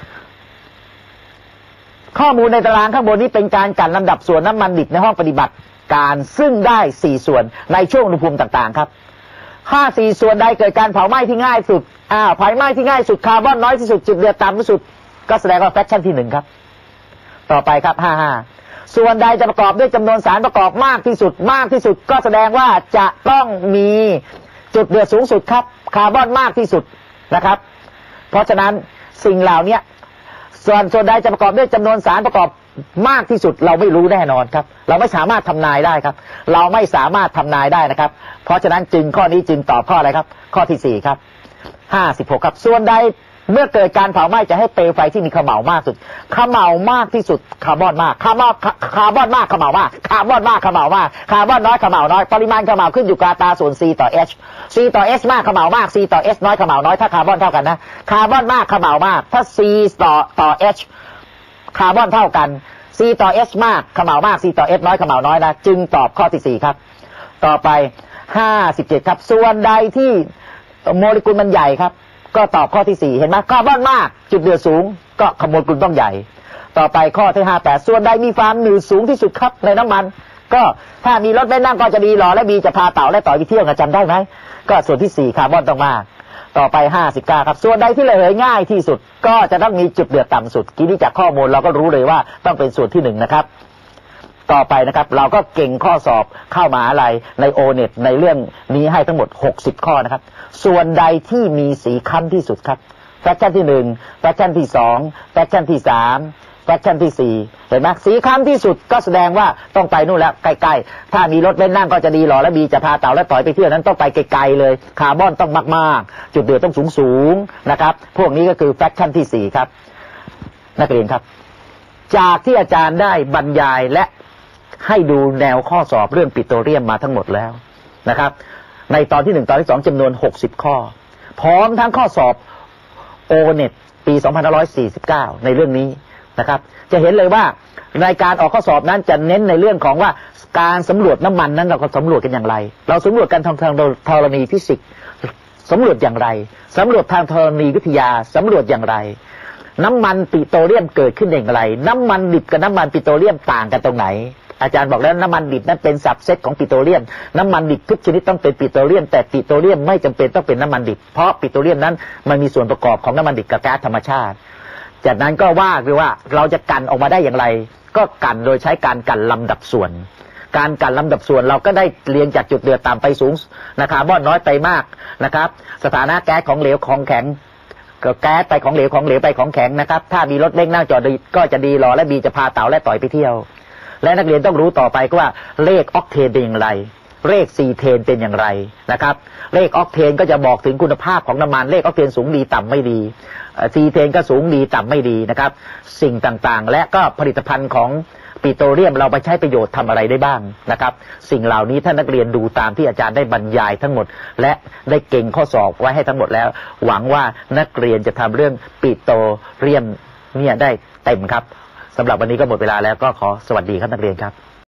Speaker 1: ข้อมูลในตารางข้างบนนี้เป็นการกั่นลำดับส่วนน้ำมันดิบในห้องปฏิบัติการซึ่งได้สี่ส่วนในช่วงอุณหภูมิต่างๆครับค่าสี่ส่วนใดเกิดการเผาไหม้ที่ง่ายสุดอ้าวเผาไหม้ที่ง่ายสุดคาร์บอนน้อยที่สุดจุดเดือดต่ำที่สุดก็แสดงว่าแฟรคชั่นที่หนึ่งครับต่อไปครับห้าห้าส่วนใดจะประกอบด้วยจำนวนสารประกอบมากที่สุดมากที่สุดก็แสดงว่าจะต้องมีจุดเดือดสูงสุดครับคาร์บอนมากที่สุดนะครับเพราะฉะนั้นสิ่งเหล่านี้ส่วนส่วนใดจะประกอบด้วยจำนวนสารประกอบมากที่สุดเราไม่รู้แน่นอนครับเราไม่สามารถทำนายได้ครับเราไม่สามารถทำนายได้นะครับเพราะฉะนั้นจึงข้อนี้จึงตอบข้ออะไรครับข้อที่สี่ครับห้าสิบหกครับส่วนใดเมื่อเกิดการเผาไหม้จะให้เปลวไฟที่มีเขม่ามากสุดเขม่ามากที่สุดคาร์บอนมากคาร์บอนคาร์บอนมากเขม่ามากคาร์บอนมากเขม่ามากคาร์บอนน้อยเขม่าน้อยปริมาณเขม่าขึ้นอยู่กับอัตราส่วน C ต่อ H C ต่อ S มากเขม่ามาก C ต่อ S น้อยเขม่าน้อยถ้าคาร์บอนเท่ากันนะคาร์บอนมากเขม่ามากถ้า C ต่อต่อ H คาร์บอนเท่ากัน C ต่อ S มากเขม่ามาก C ต่อ S น้อยเขม่าน้อยนะจึงตอบข้อที่สี่ครับต่อไปห้าสิบเจ็ดครับส่วนใดที่โมเลกุลมันใหญ่ครับก็ตอบข้อที่สี่เห็นไหมคาร์บอนมากจุดเดือดสูงก็โมเลกุลต้องใหญ่ต่อไปข้อที่ห้าแปดส่วนใดมีความหนืดสูงที่สุดครับในน้ำมันก็ถ้ามีรถเบนซ์นั่งก็จะดีหล่อและบีจะพาเต่าและต่อยไปเที่ยวกันจำได้ไหมก็ส่วนที่สี่คาร์บอนต้องมากต่อไปห้าสิบเก้าครับส่วนใดที่ระเหยง่ายที่สุดก็จะต้องมีจุดเดือดต่ำสุดทีนี้จากข้อมูลเราก็รู้เลยว่าต้องเป็นส่วนที่หนึ่งนะครับต่อไปนะครับเราก็เก่งข้อสอบเข้ามหาวิทยาลัยในโอเน็ตในเรื่องนี้ให้ทั้งหมดหกสิบข้อนะครับส่วนใดที่มีสีค้ำที่สุดครับแฟรคชั่นที่หนึ่งแฟรคชั่นที่สองแฟรคชั่นที่สามแฟรคชั่นที่สี่เห็นไหมสีค้ำที่สุดก็แสดงว่าต้องไปนู่นแล้วใกล้ๆถ้ามีรถเบนซ์นั่งก็จะดีหล่อและบีจะพาเต่าและต่อยไปเที่ยวนั้นต้องไปไกลๆเลยคาร์บอนต้องมากๆจุดเดือดต้องสูงๆนะครับพวกนี้ก็คือแฟรคชั่นที่สี่ครับนักเรียนครับจากที่อาจารย์ได้บรรยายและให้ดูแนวข้อสอบเรื่องปิโตรเลียมมาทั้งหมดแล้วนะครับในตอนที่หนึ่งตอนที่สองจำนวนหกสิบข้อพร้อมทั้งข้อสอบโอเน็ตปีสองพันห้าร้อยสี่สิบเก้าในเรื่องนี้นะครับจะเห็นเลยว่าในการออกข้อสอบนั้นจะเน้นในเรื่องของว่าการสำรวจน้ำมันนั้นเราก็สำรวจกันอย่างไรเราสำรวจกันทางทางธรณีฟิสิกส์สำรวจอย่างไรสำรวจทางธรณีวิทยาสำรวจอย่างไรน้ำมันปิโตรเลียมเกิดขึ้นอย่างไรน้ำมันดิบกับน้ำมันปิโตรเลียมต่างกันตรงไหนอาจารย์บอกแล้วน้ำมันดิบนั้นเป็นสับเซตของปิโตรเลียมน้ำมันดิบทุกชนิดต้องเป็นปิโตรเลียมแต่ปิโตรเลียมไม่จำเป็นต้องเป็นน้ำมันดิบเพราะปิโตรเลียมนั้นมันมีส่วนประกอบของน้ำมันดิบกับก๊าซธรรมชาติจากนั้นก็ว่าคือว่าเราจะกันออกมาได้อย่างไรก็กันโดยใช้การกันลำดับส่วนการกันลำดับส่วนเราก็ได้เรียงจากจุดเดือดต่ำไปสูงนะคาร์บอนน้อยไปมากนะครับสถานะแก๊สของเหลวของแข็งก็แก๊สไปของเหลวของเหลวไปของแข็งนะครับถ้ามีรถเร่งนั่งจอดก็จะดีหล่อและบีจะพาเต่าและต่อยไปเที่ยวและนักเรียนต้องรู้ต่อไปก็ว่าเลขออกเทนเป็นอย่างไรเลขซีเทนเป็นอย่างไรนะครับเลขออกเทนก็จะบอกถึงคุณภาพของน้ำมันเลขออกเทนสูงดีต่ำไม่ดีซีเทนก็สูงดีต่ำไม่ดีนะครับสิ่งต่างๆและก็ผลิตภัณฑ์ของปิโตรเลียมเราไปใช้ประโยชน์ทำอะไรได้บ้างนะครับสิ่งเหล่านี้ท่านนักเรียนดูตามที่อาจารย์ได้บรรยายทั้งหมดและได้เก่งข้อสอบไว้ให้ทั้งหมดแล้วหวังว่านักเรียนจะทำเรื่องปิโตรเลียมเนี่ยได้เต็มครับสำหรับวันนี้ก็หมดเวลาแล้วก็ขอสวัสดีครับนักเรียนครับ